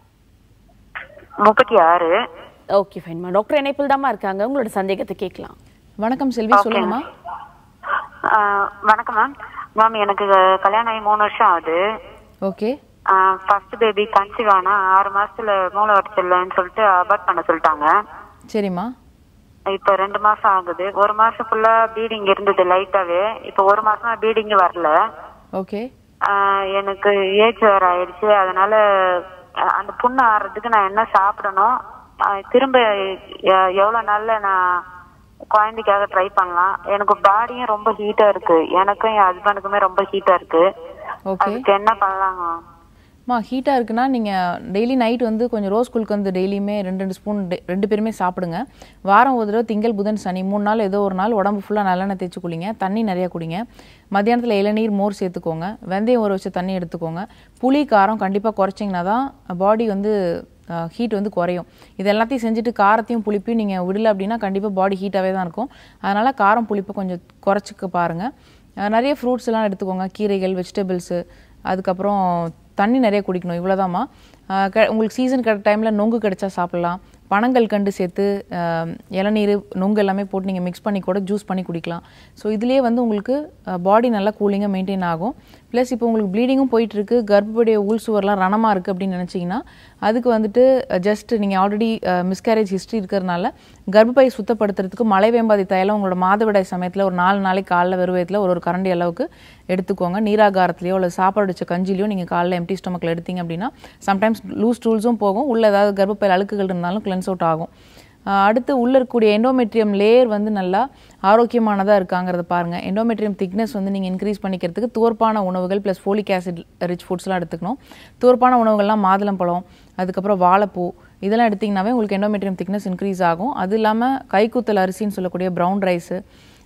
முப்பத்தி ஆறு. ஓகே ஃபைன்மா, டாக்டர் இணைப்பில் தான்மா இருக்காங்க, உங்களோட சந்தேகத்தை கேட்கலாம். வணக்கம் செல்வி, சொல்லுங்கம்மா. வணக்கம் மேம். மேம் எனக்கு கல்யாணம் ஆகி மூணு வருஷம் ஆகுது. ஓகே. ஃபர்ஸ்ட் பேபி கன்சீவ் ஆனா ஆறு மாசத்துல மூளை உடச்சிடலன்னு சொல்லிட்டு அபார்ட் பண்ண சொல்லிட்டாங்க. சரிம்மா. இப்ப ரெண்டு மாசம் ஆகுது. ஒரு மாசம் ஃபுல்லா பீடிங் இருந்தது லைட்டாவே. இப்ப ஒரு மாசமா பீடிங் வரல. ஓகே. எனக்கு ஏஜ் வேற ஆயிடுச்சு. அதனால அந்த புண்ணு ஆறதுக்கு நான் என்ன சாப்பிடணும், திரும்ப எவ்வளவு நாள்ல நான் குழந்தைக்காக ட்ரை பண்ணலாம்? எனக்கு பாடியும் ரொம்ப ஹீட்டா இருக்கு, எனக்கும் என் ஹஸ்பண்டுக்குமே ரொம்ப ஹீட்டா இருக்கு. அதுக்கு என்ன பண்ணலாங்க? மா ஹீட்டாக இருக்குன்னா நீங்கள் டெய்லி நைட் வந்து கொஞ்சம் ரோஸ் குல்க்கு வந்து டெய்லியுமே ரெண்டு ரெண்டு ஸ்பூன் ரெண்டு பேருமே சாப்பிடுங்க. வாரம் ஒரு தடவை திங்கள் புதன் சனி மூணு நாள் ஏதோ ஒரு நாள் உடம்பு ஃபுல்லாக நல்லெண்ணெய் தேய்ச்சி குளிங்க. தண்ணி நிறையா குடிங்க. மத்தியானத்தில் இளநீர் மோர் சேர்த்துக்கோங்க. வெந்தயம் ஊற வச்சு தண்ணி எடுத்துக்கோங்க. புளி காரம் கண்டிப்பாக குறைச்சிங்கன்னா தான் பாடி வந்து ஹீட் வந்து குறையும். இது எல்லாத்தையும் செஞ்சுட்டு காரத்தையும் புளிப்பையும் நீங்கள் விடலை அப்படின்னா கண்டிப்பாக பாடி ஹீட்டாகவே தான் இருக்கும். அதனால் காரம் புளிப்பை கொஞ்சம் குறைச்சிக்க பாருங்கள். நிறைய ஃப்ரூட்ஸ் எல்லாம் எடுத்துக்கோங்க, கீரைகள், வெஜிடபிள்ஸு, அதுக்கப்புறம் தண்ணி நிறைய குடிக்கணும். இவ்வளோதாம்மா. உங்களுக்கு சீசன் கிடைத்த டைமில் நொங்கு கிடைச்சா சாப்பிட்லாம். பனங்கள் கண்டு சேர்த்து இளநீர் நொங்கு எல்லாமே போட்டு நீங்கள் மிக்ஸ் பண்ணி கூட ஜூஸ் பண்ணி குடிக்கலாம். ஸோ இதுலேயே வந்து உங்களுக்கு பாடி நல்லா கூலிங்காக மெயின்டைன் ஆகும். ப்ளஸ் இப்போ உங்களுக்கு ப்ளீடிங்கும் போயிட்டுருக்கு, கர்ப்பப்படிய உள் சுவர்லாம் ரணமாக இருக்குது அப்படின்னு நினச்சிங்கன்னா அதுக்கு வந்துட்டு ஜஸ்ட் நீங்கள் ஆல்ரெடி மிஸ்கேரேஜ் ஹிஸ்ட்ரி இருக்கிறதுனால கர்ப்பப்பை சுத்தப்படுத்துறதுக்கு மலைவேம்பாதி தைலம் உங்களோட மாதவிடாய் சமயத்தில் ஒரு நாலு நாளைக்கு காலைல வெறுவயத்தில் ஒரு ஒரு கரண்டி அளவுக்கு எடுத்துக்கோங்க. நீராகாரத்துலையோ இல்லை சாப்பாடு வச்ச கஞ்சிலையோ நீங்கள் காலைல எம்டி ஸ்டொமக்கில் எடுத்தீங்க அப்படின்னா சம்டைம்ஸ் லூஸ் டூல்ஸும் போகும், உள்ள ஏதாவது கர்ப்பப்பையில் அழுக்குகள் இருந்தாலும் கிளென்ஸ் அவுட் ஆகும். அடுத்து உள்ளே இருக்கக்கூடிய எண்டோமெட்ரியம் லேயர் வந்து நல்லா ஆரோக்கியமானதாக இருக்காங்கிறத பாருங்கள். எண்டோமெட்ரியம் திக்னஸ் வந்து நீங்கள் இன்க்ரீஸ் பண்ணிக்கிறதுக்கு துவர்ப்பான உணவுகள் ப்ளஸ் ஃபோலிக் ஆசிட் ரிச் ஃபுட்ஸ்லாம் எடுத்துக்கணும். துவர்ப்பான உணவுகள்லாம் மாதுளம்பழம், அதுக்கப்புறம் வாழைப்பூ, இதெல்லாம் எடுத்திங்கனாவே உங்களுக்கு எண்டோமெட்ரியம் திக்னஸ் இன்க்ரீஸ் ஆகும். அது இல்லாமல் கைக்குத்தல் அரிசின்னு சொல்லக்கூடிய ப்ரௌன் ரைஸு,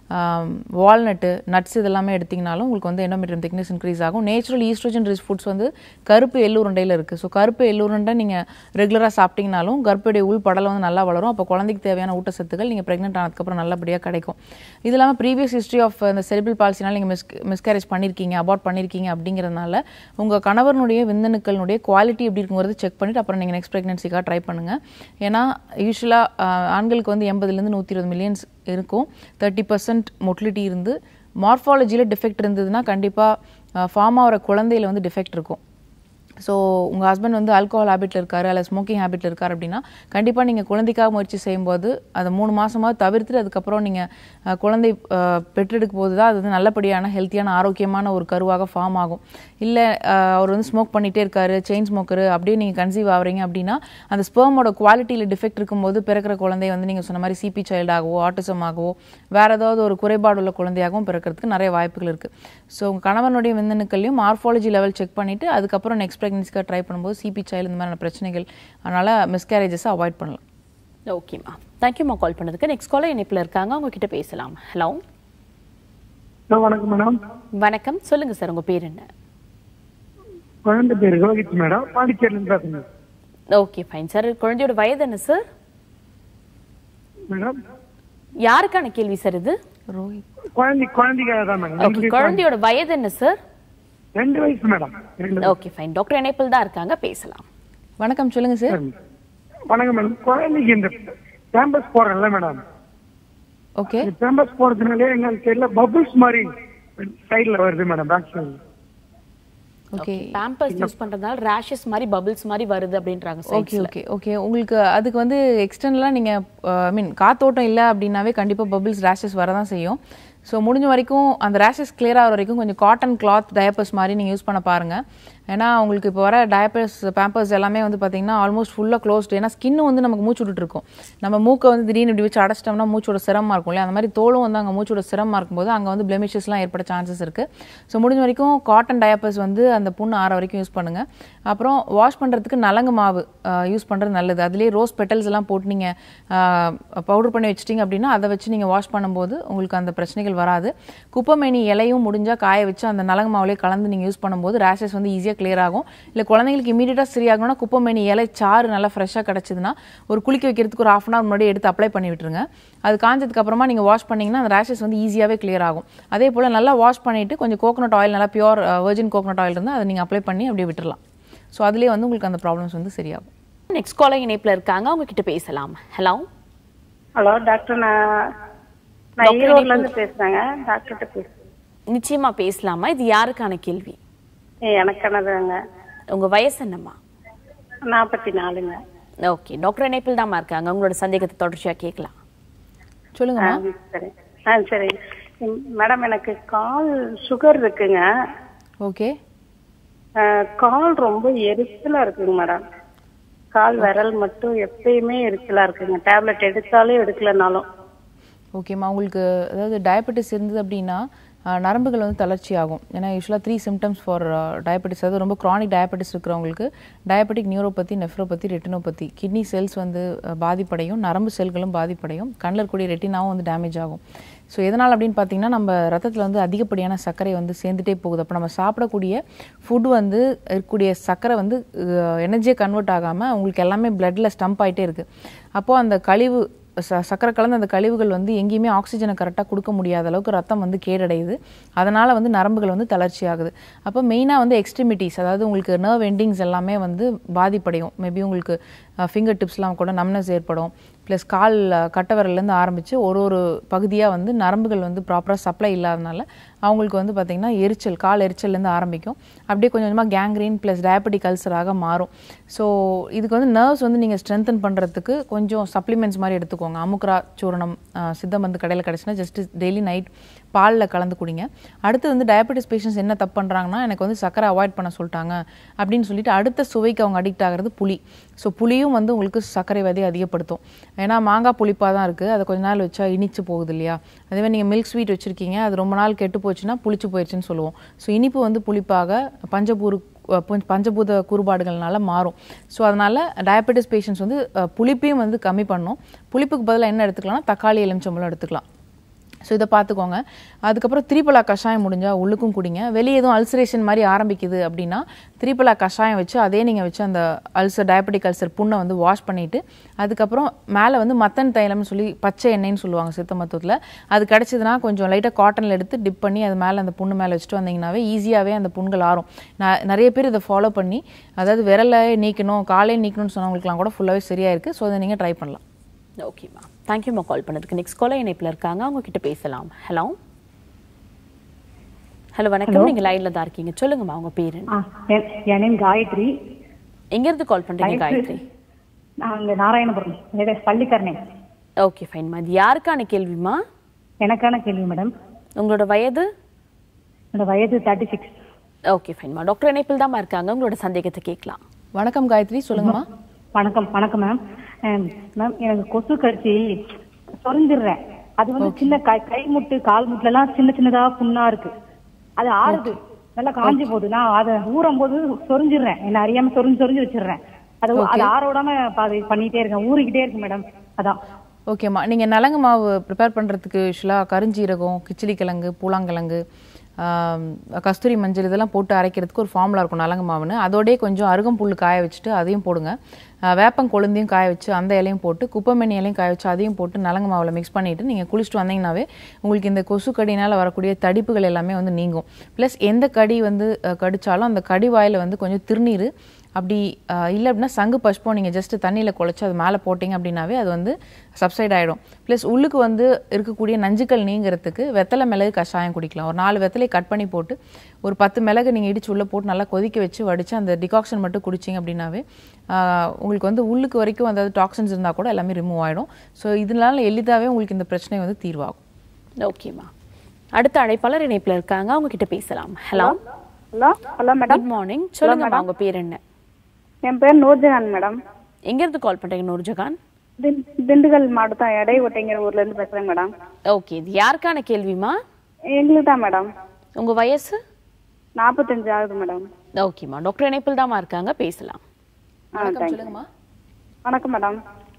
வால்நட்டு, நட்ஸ் இதெல்லாமே எடுத்திங்கனாலும் உங்களுக்கு வந்து எண்டோமெட்ரியம் திக்னஸ் இன்க்ரீஸ் ஆகும். நேச்சுரல் ஈஸ்ட்ரோஜன் ரிச் ஃபுட்ஸ் வந்து கருப்பு எள்ளுருண்டையில் இருக்குது. ஸோ கருப்பு எள்ளுருண்டை நீங்கள் ரெகுலராக சாப்பிட்டிங்கனாலும் கர்ப்படைய உள் படலை வந்து நல்லா வளரும். அப்போ குழந்தைக்கு தேவையான ஊட்டச்சத்துக்கள் நீங்கள் ப்ரெக்னென்ட் ஆனதுக்கப்புறம் நல்லபடியாக கிடைக்கும். இது இல்லாமல் ப்ரீவியஸ் ஹிஸ்ட்ரி ஆஃப் இந்த செரிபிரல் பால்சினால் நீங்கள் மிஸ் மிஸ்கேரேஜ் பண்ணியிருக்கீங்க, அபார்ட் பண்ணியிருக்கீங்க அப்படிங்கிறதுனால உங்கள் கணவனுடைய விந்தணுக்களுடைய குவாலிட்டி எப்படி இருக்குங்கிறது செக் பண்ணிவிட்டு அப்புறம் நீங்கள் நெக்ஸ்ட் ப்ரெக்னன்சிக்காக ட்ரை பண்ணுங்கள். ஏன்னா யூஸ்வலாக ஆண்களுக்கு வந்து எண்பதுலேருந்து நூற்றி இருபது மில்லியன்ஸ் இருக்கும். தேர்ட்டி பர்சன்ட் மொட்டிலிட்டி இருந்து மார்ஃபாலஜியில் டிஃபெக்ட் இருந்ததுன்னா கண்டிப்பாக ஃபார்ம் ஆகிற குழந்தையில் வந்து டிஃபெக்ட் இருக்கும். ஸோ உங்கள் ஹஸ்பண்ட் வந்து ஆல்கோஹால் ஹேபிட்டில் இருக்காரு அல்ல ஸ்மோக்கிங் ஹேபிட்டில் இருக்கார் அப்படின்னா கண்டிப்பாக நீங்கள் குழந்தைக்காக முயற்சி செய்யும்போது அதை மூணு மாதமாக தவிர்த்துட்டு அதுக்கப்புறம் நீங்கள் குழந்தை பெற்றெடுக்கும் போது தான் அது வந்து நல்லபடியான ஹெல்த்தியான ஆரோக்கியமான ஒரு கருவாக ஃபார்ம் ஆகும். இல்லை அவர் வந்து ஸ்மோக் பண்ணிகிட்டே இருக்காரு, செயின் ஸ்மோக்கரு, அப்படியே நீங்கள் கன்சீவ் ஆகிறீங்க அப்படின்னா அந்த ஸ்பெர்மோட குவாலிட்டியில் டிஃபெக்ட் இருக்கும்போது பிறக்கிற குழந்தை வந்து நீங்கள் சொன்ன மாதிரி சிபி சைல்டாகவோ ஆட்டிசம் ஆகவோ வேறு ஏதாவது ஒரு குறைபாடு உள்ள குழந்தையாகவும் பிறக்கிறதுக்கு நிறைய வாய்ப்புகள் இருக்குது. ஸோ உங்கள் கணவனுடைய விந்தணுக்கள்லையும் மார்ஃபாலஜி லெவல் செக் பண்ணிவிட்டு அதுக்கப்புறம் நெக்ஸ்ட் ப்ரெக்னன்சிக்காக ட்ரை பண்ணும்போது சிபி சைல்டு இந்த மாதிரியான பிரச்சனைகள், அதனால் மிஸ்கேரேஜஸை அவாய்ட் பண்ணலாம். ஓகேம்மா, தேங்க்யூம்மா கால் பண்ணதுக்கு. நெக்ஸ்ட் காலர் இணைப்பில் இருக்காங்க, அவங்க கிட்ட பேசலாம். ஹலோ வணக்கம் மேடம். வணக்கம், சொல்லுங்க சார், உங்க பேர் என்ன? குழந்தை பேர் ரோஹித் மேடம், பாண்டிச்சேரியிலிருந்து பேசுறேன். Okay fine sir. குழந்தையோட வயது என்ன சார்? மேடம் யாருக்கான கேள்வி சார் இது? ரோஹித் குழந்தை குழந்தைக்காக தான் மேடம். ஓகே, குழந்தையோட வயது என்ன சார்? ரெண்டு வயசு மேடம். ஓகே ஃபைன், டாக்டர் இணைப்பில் தான் இருக்காங்க, பேசலாம். வணக்கம், சொல்லுங்க சார். வணக்கம் மேடம். குழந்தைக்கு இந்த பேம்பஸ் போடுறேன்ல மேடம், ஓகே பேம்பஸ் போடுறதுனாலே எங்களுக்கு தெரியல பபிள்ஸ் மாதிரி சைடுல வருது மேடம், பேக் சைடுல. ஓகே, பேம்பர்ஸ் யூஸ் பண்றதால ரேஷஸ் மாதிரி பபிள்ஸ் மாதிரி வருது அப்படின்றாங்க. ஓகே ஓகே ஓகே உங்களுக்கு அதுக்கு வந்து எக்ஸ்டர்னலாக நீங்கள் ஐ மீன் காத்தோட்டம் இல்லை அப்படின்னாவே கண்டிப்பாக பபிள்ஸ் ரேஷஸ் வரதான் செய்யும். ஸோ முடிஞ்ச வரைக்கும் அந்த ரேஷஸ் கிளியர் ஆகிற வரைக்கும் கொஞ்சம் காட்டன் கிளாத் டயப்பர்ஸ் மாதிரி நீங்கள் யூஸ் பண்ண பாருங்கள். ஏன்னா உங்களுக்கு இப்போ வர டயப்பர்ஸ் பேம்பர்ஸ் எல்லாமே வந்து பார்த்தீங்கன்னா ஆல்மோஸ்ட் ஃபுல்லாக க்ளோஸ்டு. ஏன்னா ஸ்கின்னு வந்து நமக்கு மூச்சு விட்டுட்டு இருக்கும். நம்ம மூக்கை வந்து திடீர்னு இப்படி வச்சு அடைச்சிட்டோம்னா மூச்சோட சிரமமாக இருக்கும் இல்லையா, அந்த மாதிரி தோலும் வந்து அங்கே மூச்சோட சிரமமாக இருக்கும்போது அங்கே வந்து பிளெமிஷஸ்லாம் ஏற்பட சான்சஸ் இருக்குது. ஸோ முடிஞ்ச வரைக்கும் காட்டன் டயப்பர்ஸ் வந்து அந்த புண்ணு ஆற வரைக்கும் யூஸ் பண்ணுங்கள். அப்புறம் வாஷ் பண்ணுறதுக்கு நலங்கு மாவு யூஸ் பண்ணுறது நல்லது. அதுலேயே ரோஸ் பெட்டல்ஸ் எல்லாம் போட்டு நீங்கள் பவுடர் பண்ணி வச்சிட்டிங்க அப்படின்னா அதை வச்சு நீங்கள் வாஷ் பண்ணும்போது உங்களுக்கு அந்த பிரச்சனைகள் வராது. குப்பைமேனி இலையும் முடிஞ்சால் காய வச்சு அந்த நலங்கு மாவுலேயே கலந்து நீங்கள் யூஸ் பண்ணும்போது ரேஷஸ் வந்து ஈஸியாக கிளியர் ஆகும். இல்லை குழந்தைங்களுக்கு இமீடியட்டாக சரியாகணும்னா குப்பைமேனி இலை சாறு நல்லா ஃப்ரெஷ்ஷாக கிடச்சிதுன்னா ஒரு குளிக்க வைக்கிறதுக்கு ஒரு ஹாஃப் அன் ஹவர் முன்னாடி எடுத்து அப்ளை பண்ணி விட்டுருங்க. அது காஞ்சதுக்கு அப்புறமா நீங்கள் வாஷ் பண்ணிங்கன்னா அந்த ரேஷஸ் வந்து ஈஸியாகவே கிளியர் ஆகும். அதே போல் நல்லா வாஷ் பண்ணிவிட்டு கொஞ்சம் கோகனட் ஆயில், நல்லா பியூர் வெர்ஜின் கோகனட் ஆயில் இருந்தால் அதை நீங்கள் அப்ளை பண்ணி அப்படியே விட்டுடலாம். ஸோ அதுலேயே வந்து உங்களுக்கு அந்த ப்ராப்ளம்ஸ் வந்து சரியாகும். நெக்ஸ்ட் காலர் இணைப்பில் இருக்காங்க, அவங்க கிட்ட பேசலாம். ஹலோ ஹலோ டாக்டர், நான் நான் ஈரோட்ல இருந்து பேசுறேங்க. டாக்டர்கிட்ட பேசுறேன். நிச்சயமா பேசலாமா? இது யாருக்கான கேள்வி? எனக்கானதுங்க. உங்க வயசு என்னம்மா? நாற்பத்தி நாலுங்க. ஓகே, டாக்டர் இணைப்பில் தாம்மா இருக்காங்க, உங்களோட சந்தேகத்தை தொடர்ச்சியா கேட்கலாம். சொல்லுங்கம்மா. சரி ஆ சரி மேடம், எனக்கு கால் சுகர் இருக்குங்க. ஓகே, கால் ரொம்ப எரிச்சலா இருக்குங்க மேடம். கால் விரல் மட்டும் எப்பயுமே எரிச்சலா இருக்குங்க, டேப்லெட் எடுத்தாலும் எடுக்கலனாலும். ஓகேம்மா, உங்களுக்கு அதாவது டயபெட்டிஸ் இருந்தது அப்படின்னா நரம்புகள் வந்து தளர்ச்சி ஆகும். ஏன்னா யூஸ்வலாக த்ரீ சிம்டம்ஸ் ஃபார் டயபெட்டிஸ், அதாவது ரொம்ப க்ரானிக் டயபெட்டிஸ் இருக்கிறவங்களுக்கு diabetic neuropathy, nephropathy, retinopathy, kidney cells வந்து பாதிப்படையும், நரம்பு செல்களும் பாதிப்படையும், கண்ணில் இருக்கக்கூடிய ரெட்டினாவும் வந்து டேமேஜ் ஆகும். ஸோ எதனால் அப்படின்னு பார்த்தீங்கன்னா நம்ம ரத்தத்தில் வந்து அதிகப்படியான சர்க்கரை வந்து சேர்ந்துட்டே போகுது. அப்போ நம்ம சாப்பிடக்கூடிய ஃபுட் வந்து இருக்கக்கூடிய சர்க்கரை வந்து எனர்ஜியை கன்வெர்ட் ஆகாமல் உங்களுக்கு எல்லாமே பிளட்டில் ஸ்டம்ப் ஆகிட்டே இருக்குது. அப்போது அந்த கழிவு ச சக்கரை கலந்து அந்த கழிவுகள் வந்து எங்கேயுமே ஆக்சிஜனை கரெக்டாக கொடுக்க முடியாத அளவுக்கு ரத்தம் வந்து கேடடையுது. அதனால் வந்து நரம்புகள் வந்து தளர்ச்சி ஆகுது. அப்போ மெயினாக வந்து எக்ஸ்ட்ரிமிட்டிஸ், அதாவது உங்களுக்கு நர்வ் எண்டிங்ஸ் எல்லாமே வந்து பாதிப்படையும். மேபி உங்களுக்கு ஃபிங்கர் டிப்ஸ்லாம் கூட நம்னஸ் ஏற்படும். ப்ளஸ் கால் கட்டை விரல்லேருந்து ஆரம்பித்து ஒரு ஒரு பகுதியாக வந்து நரம்புகள் வந்து ப்ராப்பராக சப்ளை இல்லாதனால அவங்களுக்கு வந்து பார்த்திங்கன்னா எரிச்சல், கால் எரிச்சல்லேருந்து ஆரம்பிக்கும். அப்படியே கொஞ்சம் கொஞ்சமாக கேங்க்ரீன் ப்ளஸ் டயபெட்டிக் அல்சராக மாறும். ஸோ இதுக்கு வந்து நர்வ்ஸ் வந்து நீங்கள் ஸ்ட்ரென்தன் பண்ணுறதுக்கு கொஞ்சம் சப்ளிமெண்ட்ஸ் மாதிரி எடுத்துக்கோங்க. அமுக்ரா சூரணம் சித்தம் வந்து கடையில் கிடச்சுன்னா ஜஸ்ட்டு டெய்லி நைட் பாலில் கலந்து குடிங்க. அடுத்து வந்து டயபெட்டிஸ் பேஷண்ட்ஸ் என்ன தப்பு பண்ணுறாங்கன்னா, எனக்கு வந்து சக்கரை அவாய்ட் பண்ண சொல்லிட்டாங்க அப்படின்னு சொல்லிட்டு அடுத்த சுவைக்கு அவங்க அடிக்ட் ஆகிறது புளி. ஸோ புளியும் வந்து உங்களுக்கு சர்க்கரை விதையை அதிகப்படுத்தும். ஏன்னா மாங்காய் புளிப்பாக தான் இருக்குது, அதை கொஞ்ச நாள் வச்சா இனிச்சு போகுது இல்லையா. அதேமாதிரி நீங்கள் மில்க் ஸ்வீட் வச்சுருக்கீங்க, அது ரொம்ப நாள் கெட்டு போச்சுன்னா புளிச்சு போயிடுச்சுன்னு சொல்லுவோம். ஸோ இனிப்பு வந்து புளிப்பாக பஞ்சபூரு பஞ்சபூத கூறுபாடுகள்னால மாறும். ஸோ அதனால் டயபெட்டிஸ் பேஷண்ட்ஸ் வந்து புளிப்பையும் வந்து கம்மி பண்ணணும். புளிப்புக்கு பதிலாக என்ன எடுத்துக்கலாம்னா தக்காளி, எலுமிச்சம்பழம் எடுத்துக்கலாம். ஸோ இதை பார்த்துக்கோங்க. அதுக்கப்புறம் திரிபலா கஷாயம் முடிஞ்சால் உள்ளுக்கும் குடிங்க. வெளியே எதுவும் அல்சரேஷன் மாதிரி ஆரம்பிக்குது அப்படின்னா திரிபலா கஷாயம் வச்சு அதே நீங்கள் வச்சு அந்த அல்சர் டயபெட்டிக் அல்சர் புண்ணை வந்து வாஷ் பண்ணிவிட்டு அதுக்கப்புறம் மேலே வந்து மத்தன் தைலம்னு சொல்லி பச்சை எண்ணெய்ன்னு சொல்லுவாங்க சித்த மருத்துவத்தில், அது கிடச்சிதுன்னா கொஞ்சம் லைட்டாக காட்டனில் எடுத்து டிப் பண்ணி அது மேலே அந்த புண்ணு மேலே வச்சுட்டு வந்தீங்கன்னாவே ஈஸியாகவே அந்த புண்கள் ஆறும். நான் நிறைய பேர் இதை ஃபாலோ பண்ணி அதாவது விரலை நீக்கணும், காலையை நீக்கணும்னு சொன்னவங்களுக்குலாம் கூட ஃபுல்லாகவே சரியாக இருக்குது. ஸோ அதை நீங்கள் ட்ரை பண்ணலாம். ஓகேம்மா, தேங்க்யூம்மா கால் பண்ணதுக்கு. நெக்ஸ்ட் காலர் இணைப்பில் இருக்காங்க, அவங்க கிட்ட பேசலாம். ஹலோ ஹலோ வணக்கம், நீங்க லைன்ல தான் இருக்கீங்க, சொல்லுங்கம்மா உங்க பேர் என்ன? என் நேம் காயத்ரி. எங்க இருந்து கால் பண்றீங்க காயத்ரி? நாங்க நாராயணபுரம் பள்ளிக்கரணை. ஓகே ஃபைன்மா. இது யாருக்கான கேள்விமா? எனக்கான கேள்வி மேடம். உங்களோட வயது? என்னோட வயது தேர்ட்டி சிக்ஸ். ஓகே ஃபைன்மா. டாக்டர் இணைப்பில் தான் இருக்காங்க, உங்களோட சந்தேகத்தை கேட்கலாம். வணக்கம் காயத்ரி, சொல்லுங்கம்மா. வணக்கம் வணக்கம் மேம். மேம் எனக்கு கொசு கடிச்சு சொரிஞ்சிடுறேன். அது வந்து சின்ன கை கை முட்டு கால் முட்டுல எல்லாம் சின்ன சின்னதா புண்ணா இருக்கு. அது ஆறுது, நல்லா காஞ்சி போகுது. நான் அதை ஊறும் போது சொரிஞ்சிடுறேன், என்ன அறியாம சொரிஞ்சு சொரிஞ்சு வச்சிடுறேன். அது அது ஆற விடாம பண்ணிட்டே இருக்கேன், ஊறிக்கிட்டே இருக்கு மேடம். அதான். ஓகேம்மா, நீங்க நலங்கு மாவு ப்ரிப்பேர் பண்றதுக்கு யூஸ்வலாக கருஞ்சீரகம், கிச்சிலி கிழங்கு, பூலாங்கிழங்கு, கஸ்தூரி மஞ்சள் இதெல்லாம் போட்டு அரைக்கிறதுக்கு ஒரு ஃபார்முலா இருக்கும் நலங்கு மாவுன்னு. அதோடய கொஞ்சம் அருகம்புல் காய வச்சுட்டு அதையும் போடுங்க. வேப்பங்கொழுந்தையும் காய வச்சு அந்த இலையும் போட்டு, குப்பைமணி இலையும் காய வச்சு அதையும் போட்டு நலங்கு மாவில் மிக்ஸ் பண்ணிவிட்டு நீங்கள் குளிச்சுட்டு வந்தீங்கன்னாவே உங்களுக்கு இந்த கொசு கடினால் வரக்கூடிய தடிப்புகள் எல்லாமே வந்து நீங்கும். ப்ளஸ் எந்த கடி வந்து கடித்தாலும் அந்த கடி வாயில் வந்து கொஞ்சம் திருநீர், அப்படி இல்லை அப்படின்னா சங்கு பஷ்பம் நீங்கள் ஜஸ்ட் தண்ணியில் குழச்சி அது மேலே போட்டிங்க அப்படின்னாவே அது வந்து சப்சைட் ஆகிடும். ப்ளஸ் உள்ளுக்கு வந்து இருக்கக்கூடிய நஞ்சுக்கள் நீங்கிறதுக்கு வெத்தலை மிளகு கஷாயம் குடிக்கலாம். ஒரு நாலு வெத்தலை கட் பண்ணி போட்டு ஒரு பத்து மிளகு நீங்கள் இடிச்சு உள்ளே போட்டு நல்லா கொதிக்க வச்சு வடித்து அந்த டிகாக்ஷன் மட்டும் குடிச்சிங்க அப்படின்னாவே உங்களுக்கு வந்து உள்ளுக்கு வரைக்கும் அதாவது டாக்ஸின்ஸ் இருந்தால் கூட எல்லாமே ரிமூவ் ஆகிடும். ஸோ இதனால எளிதாகவே உங்களுக்கு இந்த பிரச்சனை வந்து தீர்வாகும். ஓகேம்மா. அடுத்த அழைப்பாளர் இணைப்பில் இருக்காங்க, அவங்க கிட்ட பேசலாம். Hello hello hello madam. Good morning, சொல்லுங்கம்மா உங்க பேர் என்ன? என் பேர் நூர்ஜஹான் மேடம். எங்க இருந்து கால் பண்றீங்க நூர்ஜஹான்? திண்டுக்கல் மாவட்டம் எடை ஒட்டைங்கிற ஊர்ல இருந்து பேசுறேன் மேடம். ஓகே, இது யாருக்கான கேள்விமா? எங்களுக்கு தான் மேடம். உங்க வயசு? நாற்பத்தஞ்சு ஆகுது மேடம். ஓகேம்மா, டாக்டர் இணைப்பில் தான் இருக்காங்க, பேசலாம். சொல்லுங்கம்மா. வணக்கம் மேடம்.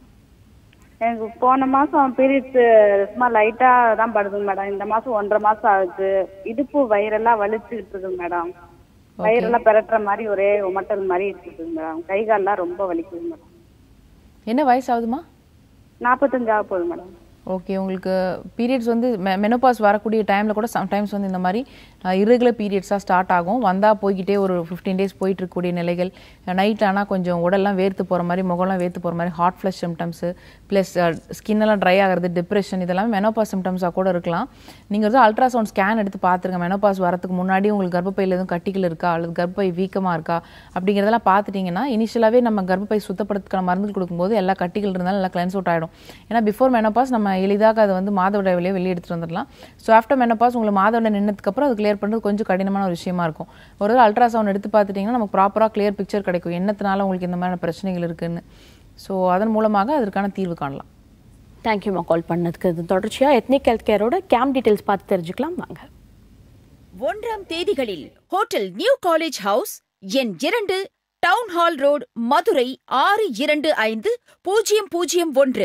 எனக்கு போன மாசம் பீரியட்ஸ் சும்மா லைட்டா தான் படுதுங்க மேடம். இந்த மாசம் ஒன்றரை மாசம் ஆகுது. இடுப்பு வயிறெல்லாம் வலிச்சுக்கிட்டு இருக்கு மேடம். வயிறெல்லாம் பெரட்டுற மாதிரி ஒரே உமட்டல் மாதிரி இருக்குது மேடம். கை கால்லாம் ரொம்ப வலிக்குது மேடம். என்ன வயசு ஆகுதுமா? நாற்பத்தஞ்சு ஆக போகுது மேடம். ஓகே, உங்களுக்கு பீரியட்ஸ் வந்து மெனோபாஸ் வரக்கூடிய டைமில் கூட சம்டைம்ஸ் வந்து இந்த மாதிரி இரெகுலர் பீரியட்ஸாக ஸ்டார்ட் ஆகும். வந்தால் போய்கிட்டே ஒரு ஃபிஃப்டீன் டேஸ் போயிட்டு இருக்கக்கூடிய நிலைகள். நைட் ஆனால் கொஞ்சம் உடல்லாம் வேர்த்து போகிற மாதிரி, முகம்லாம் வேர்த்து போகிற மாதிரி, ஹாட் ஃப்ளஷ் சிம்டம்ஸு, ப்ளஸ் ஸ்கின்னெல்லாம் ட்ரை ஆகிறது, டிப்ரெஷன், இதெல்லாமே மெனோபாஸ் சிம்டம்ஸாக கூட இருக்கலாம். நீங்கள் வந்து அல்ட்ராசவுண்ட் ஸ்கேன் எடுத்து பார்த்துருங்க. மெனோபாஸ் வரதுக்கு முன்னாடி உங்களுக்கு கர்ப்பப்பையில் எதுவும் கட்டிகள் இருக்கா அல்லது கர்ப்பப்பை வீக்கமாக இருக்கா அப்படிங்கிறதெல்லாம் பார்த்துட்டிங்கன்னா இனிஷியலாகவே நம்ம கர்ப்பப்பை சுத்தப்படுறதுக்கான மருந்து கொடுக்கும்போது எல்லா கட்டிகள் இருந்தாலும் நல்லா கிளென்ஸ் அவுட் ஆகிடும். ஏன்னா பிஃபோர் மெனோபாஸ் நம்ம எளிதாக அதை வந்து மாதவிடாய் வழியாக வெளியே எடுத்துகிட்டு வந்துடலாம். ஸோ ஆஃப்டர் மெனோபாஸ் உங்களுக்கு மாதவிடாய் நின்னதுக்கப்புறம் அது கிளியர் பண்ணுறது கொஞ்சம் கடினமான ஒரு விஷயமா இருக்கும். ஒரு அல்ட்ராசவுண்ட் எடுத்து பார்த்துட்டிங்கன்னா நமக்கு ப்ராப்பராக கிளியர் பிக்சர் கிடைக்கும் என்னத்தினால உங்களுக்கு இந்த மாதிரியான பிரச்சனைகள் இருக்குன்னு. ஸோ அதன் மூலமாக அதற்கான தீர்வு காணலாம். தேங்க்யூமா கால் பண்ணதுக்கு. இது தொடர்ச்சியாக எத்னிக் ஹெல்த் கேரோட கேம்ப் டீட்டெயில்ஸ் பார்த்து தெரிஞ்சுக்கலாம் வாங்க. ஒன்றாம் தேதிகளில் ஹோட்டல் நியூ காலேஜ் ஹவுஸ், எண் இரண்டு, டவுன் ஹால் ரோடு, மதுரை ஆறு இரண்டு ஐந்து பூஜ்ஜியம் பூஜ்ஜியம் ஒன்று.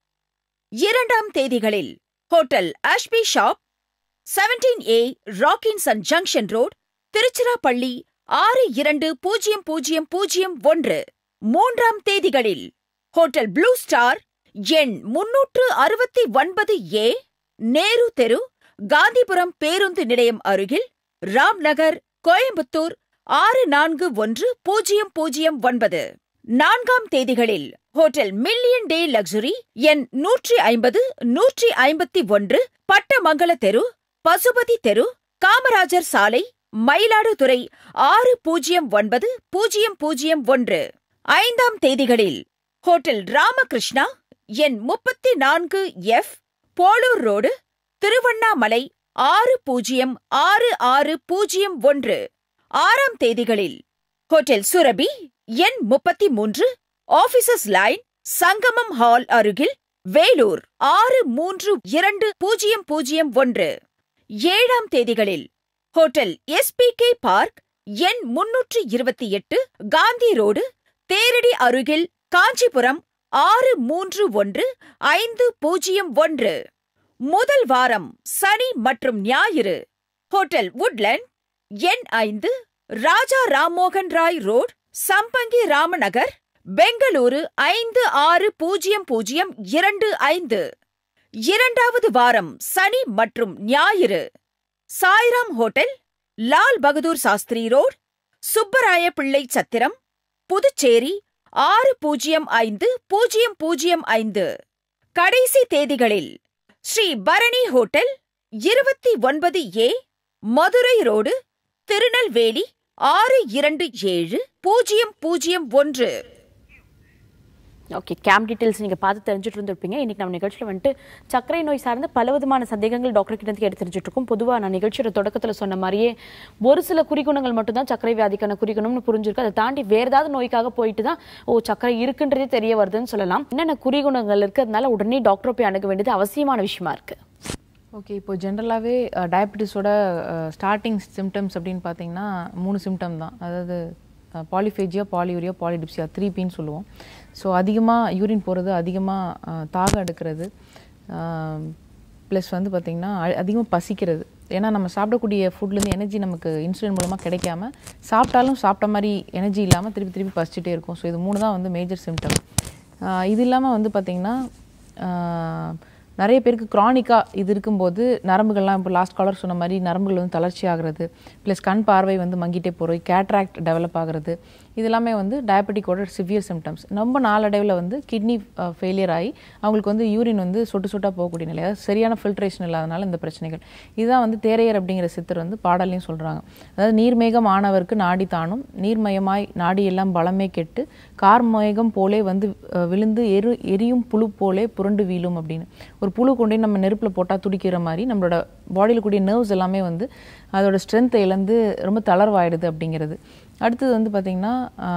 இரண்டாம் தேதிகளில் hotel Ashby shop, seventeen A Rockinson junction road, Tiruchirappalli ஆறு இரண்டு பூஜ்ஜியம் பூஜ்ஜியம் பூஜ்ஜியம் ஒன்று. மூன்றாம் தேதிகளில் ஹோட்டல் ப்ளூ ஸ்டார், எண் முன்னூற்று அறுபத்தி ஒன்பது ஏ, நேரு தெரு, காந்திபுரம் பேருந்து நிலையம் அருகில், ராம்நகர், கோயம்புத்தூர் ஆறு நான்கு ஒன்று பூஜ்ஜியம் பூஜ்ஜியம் ஒன்பது. நான்காம் தேதிகளில் ஹோட்டல் மில்லியன் டே லக்ஸுரி, எண் நூற்றி ஐம்பது நூற்றி ஐம்பத்தி ஒன்று, பட்டமங்கல தெரு, பசுபதி தெரு, காமராஜர் சாலை, மயிலாடுதுறை ஆறு பூஜ்ஜியம் ஒன்பது பூஜ்ஜியம் பூஜ்ஜியம் ஒன்று. ஐந்தாம் தேதிகளில் ஹோட்டல் ராமகிருஷ்ணா, எண் முப்பத்தி நான்கு எஃப், போலூர் ரோடு, திருவண்ணாமலை ஆறு பூஜ்ஜியம் ஆறு ஆறு பூஜ்ஜியம் ஒன்று. ஆறாம் தேதிகளில் ஹோட்டல் சுரபி, எண் முப்பத்தி மூன்று, ஆபீசர்ஸ் லைன், சங்கமம் ஹால் அருகில், வேலூர் ஆறு மூன்று இரண்டு பூஜ்ஜியம் பூஜ்ஜியம் ஒன்று. ஏழாம் தேதிகளில் ஹோட்டல் எஸ்பிகே பார்க், எண் முன்னூற்று இருபத்தி எட்டு, காந்தி ரோடு, தேரடி அருகில், காஞ்சிபுரம் ஆறு மூன்று ஒன்று ஐந்து பூஜ்ஜியம் ஒன்று. முதல் வாரம் சனி மற்றும் ஞாயிறு ஹோட்டல் வுட்லண்ட், எண் ஐந்து, ராஜா ராம்மோகன் ராய் ரோட், சம்பங்கி ராமநகர், பெங்களூரு ஐந்து ஆறு பூஜ்ஜியம் பூஜ்ஜியம் இரண்டு ஐந்து. இரண்டாவது வாரம் சனி மற்றும் ஞாயிறு சாய்ராம் ஹோட்டல், லால் பகதூர் சாஸ்திரி ரோட், சுப்பராய பிள்ளை சத்திரம், புதுச்சேரி ஆறு பூஜ்ஜியம் ஐந்து பூஜ்ஜியம் பூஜ்ஜியம் ஐந்து. கடைசி தேதிகளில் ஸ்ரீ பரணி ஹோட்டல், இருபத்தி ஒன்பது ஏ, மதுரை ரோடு, திருநெல்வேலி ஆறு இரண்டு ஏழு பூஜ்ஜியம் பூஜ்ஜியம் ஒன்று. ஓகே, கேம்ப் டீட்டெயில்ஸ் நீங்கள் பார்த்து தெரிஞ்சுட்டு இருந்திருப்பீங்க. இன்றைக்கி நம்ம நிகழ்ச்சியில் வந்துட்டு சர்க்கரை நோய் சார்ந்த பல விதமான சந்தேகங்கள் டாக்டர் கிட்ட எடுத்து தெரிஞ்சுட்டு இருக்கோம். பொதுவாக நான் நிகழ்ச்சியோட தொடக்கத்தில் சொன்ன மாதிரியே ஒரு சில குறிகுணங்கள் மட்டும்தான் சர்க்கரை வியாதிக்கான குறிகுணம்னு புரிஞ்சிருக்கு. அதை தாண்டி வேறு ஏதாவது நோய்க்காக போயிட்டு தான் ஓ சர்க்கரை இருக்குன்றதே தெரிய வருதுன்னு சொல்லலாம். என்னென்ன குறிகுணங்கள் இருக்கிறதுனால உடனே டாக்டரை போய் அணுக வேண்டியது அவசியமான விஷயமா இருக்குது. ஓகே, இப்போ ஜென்ரலாகவே டயபெட்டிஸோட ஸ்டார்டிங் சிம்டம்ஸ் அப்படின்னு பார்த்தீங்கன்னா மூணு சிம்டம் தான். அதாவது பாலிஃபேஜியா, பாலியூரியா, பாலிடிப்சியா, த்ரீ பின்னு சொல்லுவோம். ஸோ அதிகமாக யூரின் போகிறது, அதிகமாக தாகம் எடுக்கிறது, ப்ளஸ் வந்து பார்த்திங்கன்னா அதிகமாக பசிக்கிறது. ஏன்னா நம்ம சாப்பிடக்கூடிய ஃபுட்லேருந்து எனர்ஜி நமக்கு இன்சுலின் மூலமாக கிடைக்காம சாப்பிட்டாலும் சாப்பிட்ட மாதிரி எனர்ஜி இல்லாமல் திருப்பி திருப்பி பசிச்சுட்டே இருக்கும். ஸோ இது மூணு தான் வந்து மேஜர் சிம்டம். இது இல்லாமல் வந்து பார்த்திங்கன்னா நிறைய பேருக்கு க்ரானிக்காக இது இருக்கும்போது நரம்புகள்லாம் இப்போ லாஸ்ட் காலர் சொன்ன மாதிரி நரம்புகள் வந்து தளர்ச்சி ஆகிறது, ப்ளஸ் கண் பார்வை வந்து மங்கிட்டே போகிறது, கேட்ராக்ட் டெவலப் ஆகிறது, இது எல்லாமே வந்து டயபெட்டிக்கோட சிவியர் சிம்டம்ஸ். ரொம்ப நாளடைவில் வந்து கிட்னி ஃபெயிலியர் ஆகி அவங்களுக்கு வந்து யூரின் வந்து சொட்டு சொட்டாக போகக்கூடிய நிலை, அதாவது சரியான ஃபில்ட்ரேஷன் இல்லாதனால இந்த பிரச்சனைகள். இதுதான் வந்து தேரையர் அப்படிங்கிற சித்தர் வந்து பாடலையும் சொல்கிறாங்க. அதாவது நீர்மேகம் ஆனவருக்கு நாடி தானும், நீர்மயமாய் நாடி எல்லாம் பலமே கெட்டு, கார்மேகம் போலே வந்து விழுந்து எரு எரியும் புழு போலே புரண்டு வீழும் அப்படின்னு. ஒரு புழு கொண்டே நம்ம நெருப்பில் போட்டால் துடிக்கிற மாதிரி நம்மளோட பாடியில் கூடிய நர்வ்ஸ் எல்லாமே வந்து அதோட ஸ்ட்ரென்த்தை இழந்து ரொம்ப தளர்வாயிடுது அப்படிங்கிறது. அடுத்தது வந்து பார்த்திங்கன்னா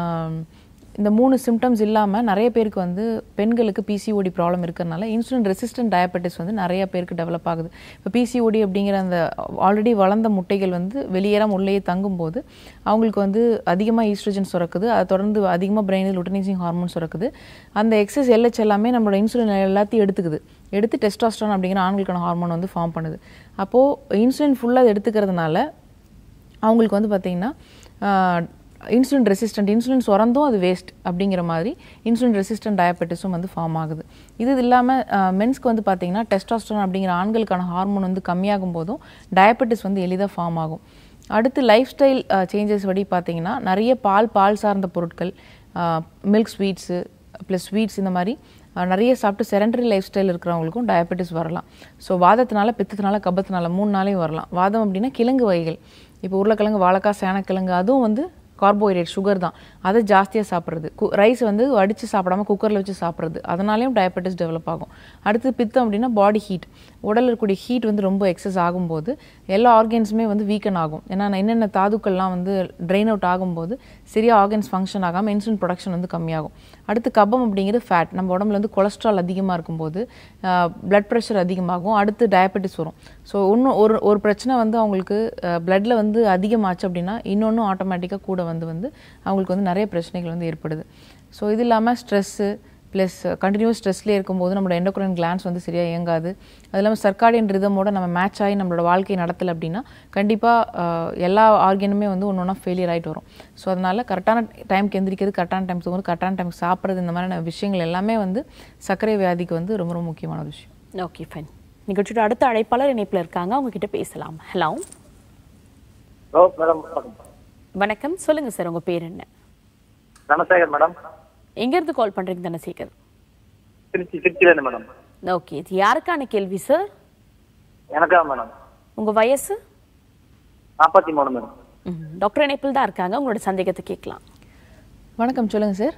இந்த மூணு சிம்டம்ஸ் இல்லாமல் நிறைய பேருக்கு வந்து பெண்களுக்கு பிசிஓடி ப்ராப்ளம் இருக்கிறதுனால இன்சுலின் ரெசிஸ்டன்ட் டயபெட்டிஸ் வந்து நிறைய பேருக்கு டெவலப் ஆகுது. இப்போ பிசிஓடி அப்படிங்கிற அந்த ஆல்ரெடி வளர்ந்த முட்டைகள் வந்து வெளியேறாம உள்ளேயே தங்கும்போது அவங்களுக்கு வந்து அதிகமாக ஈஸ்ட்ரோஜன் சுரக்குது, அதை தொடர்ந்து அதிகமாக பிரெயினில் லுட்டனைசிங் ஹார்மோன் சுரக்குது. அந்த எக்ஸஸ் எல்ஹெச் எல்லாமே நம்மளோட இன்சுலின் எல்லாத்தையும் எடுத்துக்குது, எடுத்து டெஸ்டாஸ்டரான் அப்படிங்கிற ஆண்களுக்கான ஹார்மோன் வந்து ஃபார்ம் பண்ணுது. அப்போது இன்சுலின் ஃபுல்லாக எடுத்துக்கிறதுனால அவங்களுக்கு வந்து பார்த்திங்கன்னா இன்சுலின் ரெசிஸ்டன்ட், இன்சுலின் சுரந்தும் அது வேஸ்ட் அப்படிங்கிற மாதிரி இன்சுலின் ரெசிஸ்டன்ட் டயபெட்டிஸும் வந்து ஃபார்ம் ஆகுது. இது இல்லாமல் மென்ஸ்க்கு வந்து பார்த்திங்கன்னா டெஸ்டாஸ்டரான் அப்படிங்கிற ஆண்களுக்கான ஹார்மோன் வந்து கம்மியாகும் போதும் டயபெட்டிஸ் வந்து எளிதாக ஃபார்ம் ஆகும். அடுத்து லைஃப் ஸ்டைல் சேஞ்சஸ் படி பார்த்திங்கன்னா நிறைய பால் பால் சார்ந்த பொருட்கள், மில்க் ஸ்வீட்ஸு ப்ளஸ் ஸ்வீட்ஸ் இந்த மாதிரி நிறைய சாப்பிட்டு செரண்டரி லைஃப் ஸ்டைல் இருக்கிறவங்களுக்கும் டயபெட்டிஸ் வரலாம். ஸோ வாதத்தினால, பித்தத்தினால, கபத்தினால மூணு நாளையும் வரலாம். வாதம் அப்படின்னா கிழங்கு வகைகள், இப்போ உருளைக்கிழங்கு, வாழைக்காய், சேனக்கிழங்கு, அதுவும் வந்து கார்போஹைட்ரேட் சுகர் தான், அதை ஜாஸ்தியாக சாப்பிட்றது, கு ரைஸ் வந்து அடித்து சாப்பிடாம குக்கரில் வச்சு சாப்பிட்றது, அதனாலேயும் டயபெட்டிஸ் டெவலப் ஆகும். அடுத்து பித்தம் அப்படின்னா பாடி ஹீட், உடலில் இருக்கக்கூடிய ஹீட் வந்து ரொம்ப எக்ஸஸ் ஆகும்போது எல்லா ஆர்கன்ஸுமே வந்து வீக்கன் ஆகும். ஏன்னா என்னென்ன தாதுக்கள்லாம் வந்து ட்ரெயின் அவுட் ஆகும்போது சரியாக ஆர்கன்ஸ் ஃபங்க்ஷன் ஆகாமல் இன்சுலின் ப்ரொடக்ஷன் வந்து கம்மியாகும். அடுத்து கபம் அப்படிங்கிறது ஃபேட், நம்ம உடம்புல வந்து கொலஸ்ட்ரால் அதிகமாக இருக்கும்போது பிளட் ப்ரெஷர் அதிகமாகும், அடுத்து டயபெட்டிஸ் வரும். ஸோ இன்னும் ஒரு ஒரு பிரச்சனை வந்து அவங்களுக்கு பிளட்டில் வந்து அதிகமாச்சு அப்படின்னா இன்னொன்றும் ஆட்டோமேட்டிக்காக கூட வந்து வந்து அவங்களுக்கு வந்து நிறைய பிரச்சனைகள் வந்து ஏற்படுது. ஸோ இது இல்லாமல் ஸ்ட்ரெஸ்ஸு ப்ளஸ் கண்டினியூஸ் ஸ்ட்ரெஸ்லேயே இருக்கும்போது நம்மளோட எண்டோக்ரைன் கிளான்ஸ் வந்து சரியாக இயங்காது. அது இல்லாமல் சர்க்காடியன் ரிதமோட நம்ம மேட்ச் ஆகி நம்மளோட வாழ்க்கையை நடத்தலை அப்படின்னா கண்டிப்பாக எல்லா ஆர்கனுமே வந்து ஒன்று ஒன்றா ஃபெயிலியர் ஆகிட்டு வரும். ஸோ அதனால் கரெக்டான டைமுக்கு எந்திரிக்கிறது, கரெக்டான டைம் தூங்குறது, கரெக்டான டைமுக்கு சாப்பிட்றது, இந்த மாதிரியான விஷயங்கள் எல்லாமே வந்து சர்க்கரை வியாதிக்கு வந்து ரொம்ப ரொம்ப முக்கியமான விஷயம். Okay fine. நிகழ்ச்சியோட அடுத்த அழைப்பாளர் இணைப்பில் இருக்காங்க, அவங்க கிட்ட பேசலாம். Hello madam. வணக்கம், சொல்லுங்க சார், உங்க பேர் என்ன? தனசேகர் மேடம். எங்க இருந்து கால் பண்றீங்க தனசேகர்? திருச்சி திருச்சியில இருந்து மேடம். ஓகே, இது யாருக்கான கேள்வி சார்? எனக்கா மேடம். உங்க வயசு? நாற்பத்தி மூணு மேடம். டாக்டர் இணைப்பில் தான் இருக்காங்க, உங்களோட சந்தேகத்தை கேட்கலாம். வணக்கம், சொல்லுங்க சார்.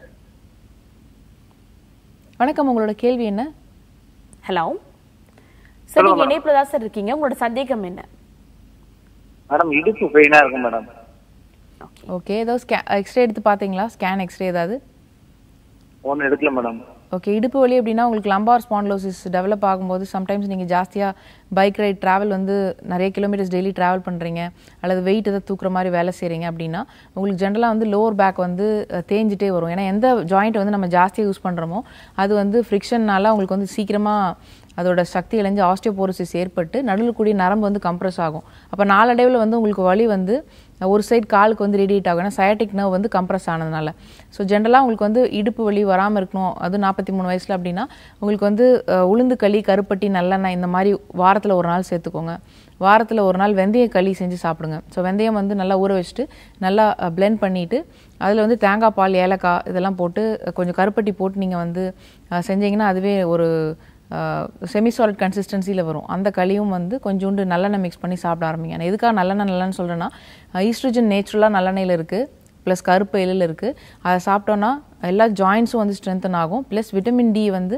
வணக்கம், உங்களோட கேள்வி என்ன? ஹலோ சார், நீங்க இணைப்பில் தான் சார் இருக்கீங்க, உங்களோட சந்தேகம் என்ன? மேடம் இடுப்பு பெயினா இருக்கு மேடம். ஓகே, ஏதோ எக்ஸ்ரே எடுத்து பார்த்தீங்களா? ஸ்கேன் எக்ஸ்ரே ஏதாவது? ஒன்றும் எடுக்கல மேடம். ஓகே, இடுப்பு வலி அப்படின்னா உங்களுக்கு லம்பார் ஸ்பான்லோசிஸ் டெவலப் ஆகும்போது சம்டைம்ஸ் நீங்கள் ஜாஸ்தியாக பைக் ரைட் ட்ராவல் வந்து நிறைய கிலோமீட்டர்ஸ் டெய்லி ட்ராவல் பண்ணுறீங்க, அல்லது வெயிட் எதாவது தூக்குற மாதிரி வேலை செய்கிறீங்க அப்படின்னா உங்களுக்கு ஜென்ரலாக வந்து லோவர் பேக் வந்து தேஞ்சிட்டே வரும். ஏன்னா எந்த ஜாயிண்ட் வந்து நம்ம ஜாஸ்தியாக யூஸ் பண்ணுறோமோ அது வந்து ஃப்ரிக்ஷன்னால உங்களுக்கு வந்து சீக்கிரமாக அதோட சக்தி இழந்து ஆஸ்டியோபோரோசிஸ் ஏற்பட்டு நடுவில் கூடிய நரம்பு வந்து கம்ப்ரெஸ் ஆகும். அப்போ நாளடைவில் வந்து உங்களுக்கு வலி வந்து ஒரு சைடு காலுக்கு வந்து ரேடியேட் ஆகும், ஏன்னா சயாட்டிக் நர்வ் வந்து கம்ப்ரெஸ் ஆனதுனால. ஸோ ஜென்ரலாக உங்களுக்கு வந்து இடுப்பு வலி வராமல் இருக்கணும், அது நாற்பத்தி மூணு வயசில் அப்படின்னா உங்களுக்கு வந்து உளுந்து களி, கருப்பட்டி, நல்லெண்ணெய் இந்த மாதிரி வாரத்தில் ஒரு நாள் சேர்த்துக்கோங்க. வாரத்தில் ஒரு நாள் வெந்தய களி செஞ்சு சாப்பிடுங்க. ஸோ வெந்தயம் வந்து நல்லா ஊற வச்சுட்டு நல்லா பிளெண்ட் பண்ணிவிட்டு அதில் வந்து தேங்காய் பால், ஏலக்காய் இதெல்லாம் போட்டு கொஞ்சம் கருப்பட்டி போட்டு நீங்கள் வந்து செஞ்சீங்கன்னா அதுவே ஒரு செமி சாலிட் கன்சிஸ்டன்சியில் வரும். அந்த களியும் வந்து கொஞ்சோண்டு நல்லெண்ணெய் மிக்ஸ் பண்ணி சாப்பிட ஆரம்பிங்க. நான் எதுக்காக நல்லெண்ணெய் நல்லெண்ணு சொல்கிறேன்னா, ஈஸ்ட்ரோஜன் நேச்சுரலாக நல்லெண்ணெயில் இருக்குது, ப்ளஸ் கருப்பு எள்ளில் இருக்குது. அதை சாப்பிட்டோன்னா எல்லா ஜாயின்ஸும் வந்து ஸ்ட்ரென்தன் ஆகும். ப்ளஸ் விட்டமின் டி வந்து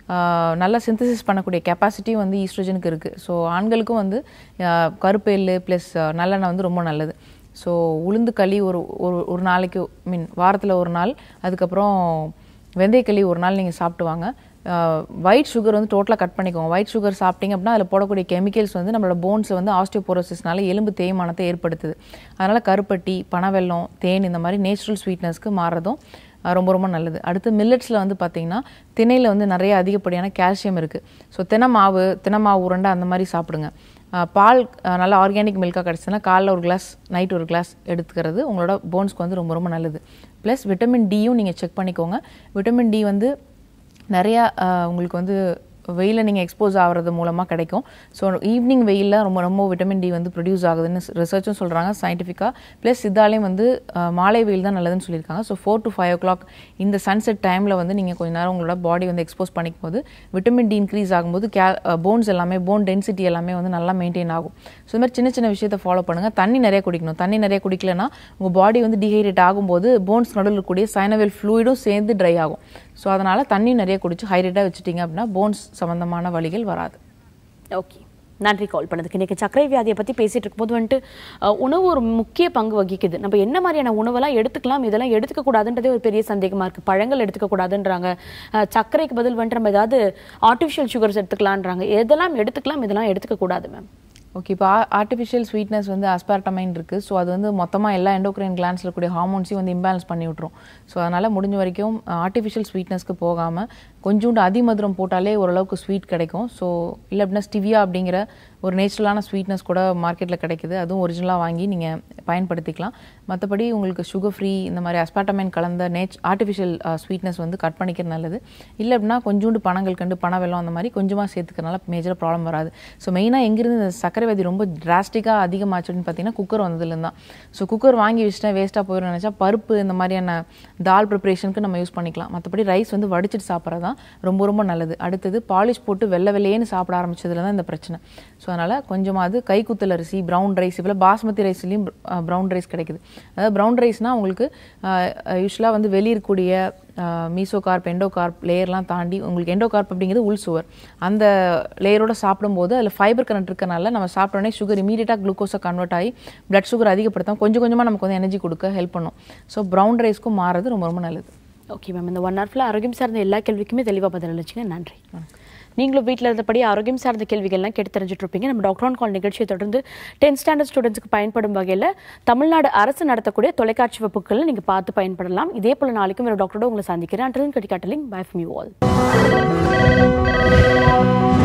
நல்லா சிந்தசிஸ் பண்ணக்கூடிய கெப்பாசிட்டியும் வந்து ஈஸ்ட்ரோஜனுக்கு இருக்குது. ஸோ ஆண்களுக்கும் வந்து கருப்பு எள்ளு ப்ளஸ் நல்லெண்ணெய் வந்து ரொம்ப நல்லது. ஸோ உளுந்து களி ஒரு ஒரு ஒரு நாளைக்கு மீன் வாரத்தில் ஒரு நாள், அதுக்கப்புறம் வெந்தயக்களி ஒரு நாள் நீங்கள் சாப்பிட்டு வாங்க. ஒயிட் சுகர் வந்து டோட்டலாக கட் பண்ணிக்கோங்க. ஒயிட் சுகர் சாப்பிட்டீங்க அப்படின்னா அதில் போடக்கூடிய கெமிக்கல்ஸ் வந்து நம்மளோட போன்ஸை வந்து ஆஸ்டியோபோரோசிஸ்னால எலும்பு தேய்மானத்தை ஏற்படுத்துது. அதனால் கருப்பட்டி, பனவெல்லம், தேன் இந்த மாதிரி நேச்சுரல் ஸ்வீட்னஸ்க்கு மாறுறதும் ரொம்ப ரொம்ப நல்லது. அடுத்து மில்லட்ஸில் வந்து பார்த்திங்கன்னா திணையில் வந்து நிறைய அதிகப்படியான கால்சியம் இருக்குது. ஸோ தினை மாவு, தினை மாவு உருண்டை அந்த மாதிரி சாப்பிடுங்க. பால் நல்லா ஆர்கானிக் மில்காக கிடச்சுன்னா காலைல ஒரு கிளாஸ், நைட் ஒரு கிளாஸ் எடுத்துக்கிறது உங்களோட போன்ஸ்க்கு வந்து ரொம்ப ரொம்ப நல்லது. ப்ளஸ் விட்டமின் டியும் நீங்கள் செக் பண்ணிக்கோங்க. விட்டமின் டி வந்து நிறையா உங்களுக்கு வந்து வெயிலில் நீங்கள் எக்ஸ்போஸ் ஆகிறது மூலமாக கிடைக்கும். ஸோ ஈவினிங் வெயிலில் ரொம்ப ரொம்ப விட்டமின் டி வந்து ப்ரொடியூஸ் ஆகுதுன்னு ரிசர்ச்சும் சொல்கிறாங்க சயின்டிஃபிக்காக. ப்ளஸ் இதாலேயும் வந்து மாலை வெயில் தான் நல்லதுன்னு சொல்லியிருக்காங்க. So four to five o'clock இந்த சன்செட் டைமில் வந்து நீங்கள் கொஞ்சம் நேரம் உங்களோட பாடி வந்து எக்ஸ்போஸ் பண்ணிக்கும் போது விட்டமின் டி இன்க்ரீஸ் ஆகும்போது கே போன்ஸ் எல்லாமே, போன் டென்சிட்டி எல்லாமே வந்து நல்லா மெயின்டைன் ஆகும். ஸோ இது மாதிரி சின்ன சின்ன விஷயத்தை ஃபாலோ பண்ணுங்கள். தண்ணி நிறைய குடிக்கணும். தண்ணி நிறைய குடிக்கலன்னா உங்கள் பாடி வந்து டீஹைட்ரேட் ஆகும்போது போன்ஸ் நடுவில் இருக்கக்கூடிய சைனோவியல் ஃப்ளூயிடும் சேர்ந்து ட்ரை ஆகும். ஸோ அதனால் தண்ணி நிறைய குடிச்சு ஹைட்ரேட்டாக வச்சுட்டிங்க அப்படின்னா போன்ஸ் சம்மந்தமான வலிகள் வராது. ஓகே, நன்றி கால் பண்ணதுக்கு. இன்றைக்கி சர்க்கரை வியாதியை பற்றி பேசிகிட்டு இருக்கும்போது வந்துட்டு உணவு ஒரு முக்கிய பங்கு வகிக்குது. நம்ம என்ன மாதிரியான உணவெல்லாம் எடுத்துக்கலாம், இதெல்லாம் எடுத்துக்கக்கூடாதுன்றதே ஒரு பெரிய சந்தேகமாக இருக்குது. பழங்கள் எடுத்துக்கக்கூடாதுன்றாங்க, சர்க்கரைக்கு பதில் வந்துட்டு நம்ம ஏதாவது ஆர்டிஃபிஷியல் சுகர்ஸ் எடுத்துக்கலான்றாங்க. எதெல்லாம் எடுத்துக்கலாம், இதெல்லாம் எடுத்துக்கக்கூடாது மேம்? ஓகே, இப்போ ஆர்டிஃபிஷியல் ஸ்வீட்னஸ் வந்து அஸ்பார்டமைன் இருக்குது. ஸோ அது வந்து மொத்தமாக எல்லா எண்டோக்ரைன் கிளான்ஸில் கூடிய ஹார்மோன்ஸையும் வந்து இம்பேலன்ஸ் பண்ணி விட்ரும். ஸோ அதனால் முடிஞ்ச வரைக்கும் ஆர்டிஃபிஷியல் ஸ்வீட்னஸ்க்கு போகாமல் கொஞ்சோண்டு அதிமதுரம் போட்டாலே ஓரளவுக்கு ஸ்வீட் கிடைக்கும். ஸோ இல்லை அப்படின்னா ஸ்டிவியா அப்படிங்கிற ஒரு நேச்சுரலான ஸ்வீட்னஸ் கூட மார்க்கெட்டில் கிடைக்குது. அதுவும் ஒரிஜினலாக வாங்கி நீங்கள் பயன்படுத்திக்கலாம். மற்றபடி உங்களுக்கு சுகர் ஃப்ரீ இந்த மாதிரி அஸ்பார்டமைன் கலந்த நேச் ஆர்டிஃபிஷியல் ஸ்வீட்னஸ் வந்து கட் பண்ணிக்கிறது நல்லது. இல்லை அப்படின்னா கொஞ்சோண்டு பனங்கள் கண்டு பனை வெல்லம் அந்த மாதிரி கொஞ்சமாக சேர்த்துக்கிறனால மேஜராக ப்ராப்ளம் வராது. ஸோ மெயினாக எங்கேருந்து இந்த சர்க்கரை வியாதி ரொம்ப டிராஸ்டிக்காக அதிகமாச்சுன்னு பார்த்தீங்கன்னா குக்கர் வந்ததுலேருந்து தான். ஸோ குக்கர் வாங்கி வச்சுட்டா வேஸ்ட்டாக போயிடும் நினச்சா பருப்பு இந்த மாதிரியான தால் ப்ரிப்பரேஷனுக்கு நம்ம யூஸ் பண்ணிக்கலாம். மற்றபடி ரைஸ் வந்து வடிச்சிட்டு சாப்பிட்றது தான் ரொம்ப ரொம்ப நல்லது. அடுத்தது பாலிஷ் போட்டு வெள்ளை வெள்ளையேன்னு சாப்பிட ஆரம்பிச்சதுல தான் இந்த பிரச்சனை. ஸோ அதனால் கொஞ்சமாவது கைக்குத்தல் அரிசி, ப்ரௌன் ரைஸ், இப்போ பாஸ்மதி ரைஸ்லேயும் ப்ரௌன் ரைஸ் கிடைக்குது. அதாவது ப்ரௌன் ரைஸ்னால் உங்களுக்கு யூஸ்வலாக வந்து வெளியிருக்கக்கூடிய மீசோகார்ப், எண்டோகார்ப் லேயர்லாம் தாண்டி உங்களுக்கு எண்டோகார்ப் அப்படிங்கிறது உள் சுவர், அந்த லேயரோட சாப்பிடும்போது அதில் ஃபைபர் கரண்ட் இருக்கனால நம்ம சாப்பிட்டோன்னே சுகர் இமீடியட்டாக குளுக்கோஸை கன்வெர்ட் ஆகி பிளட் சுகர் அதிகப்படுத்தும், கொஞ்சம் கொஞ்சமாக நமக்கு வந்து எனர்ஜி கொடுக்க ஹெல்ப் பண்ணும். ஸோ ப்ரௌன் ரைஸ்க்கும் மாறுறது ரொம்ப ரொம்ப நல்லது. ஓகே மேம், இந்த ஒன் ஹவர்ஃபுல்லாக ஆரோக்கியம் சார்ந்த எல்லா கேள்விக்குமே தெளிவாக பதில் அளிச்சிங்க. நன்றி. நீங்களும் வீட்டில் இருந்தபடி ஆரோக்கியம் சார்ந்த கேள்விகள்லாம் கேட்டு தெரிஞ்சுட்டு இருப்பீங்க. நம்ம டாக்டர் ஆன் கால் நிகழ்ச்சியை தொடர்ந்து டென்த் ஸ்டாண்டர்ட் ஸ்டூடெண்ட்ஸ்க்கு பயன்படும் வகையில் தமிழ்நாடு அரசு நடத்தக்கூடிய தொலைக்காட்சி வகுப்புகளை நீங்கள் பார்த்து பயன்படலாம். இதே போல் நாளைக்கும் வேறு டாக்டரோட உங்களை சந்திக்கிறேன். அண்ட் கட்டிக்காட்டலிங் பை ஃப்ரம் யூ ஆல்.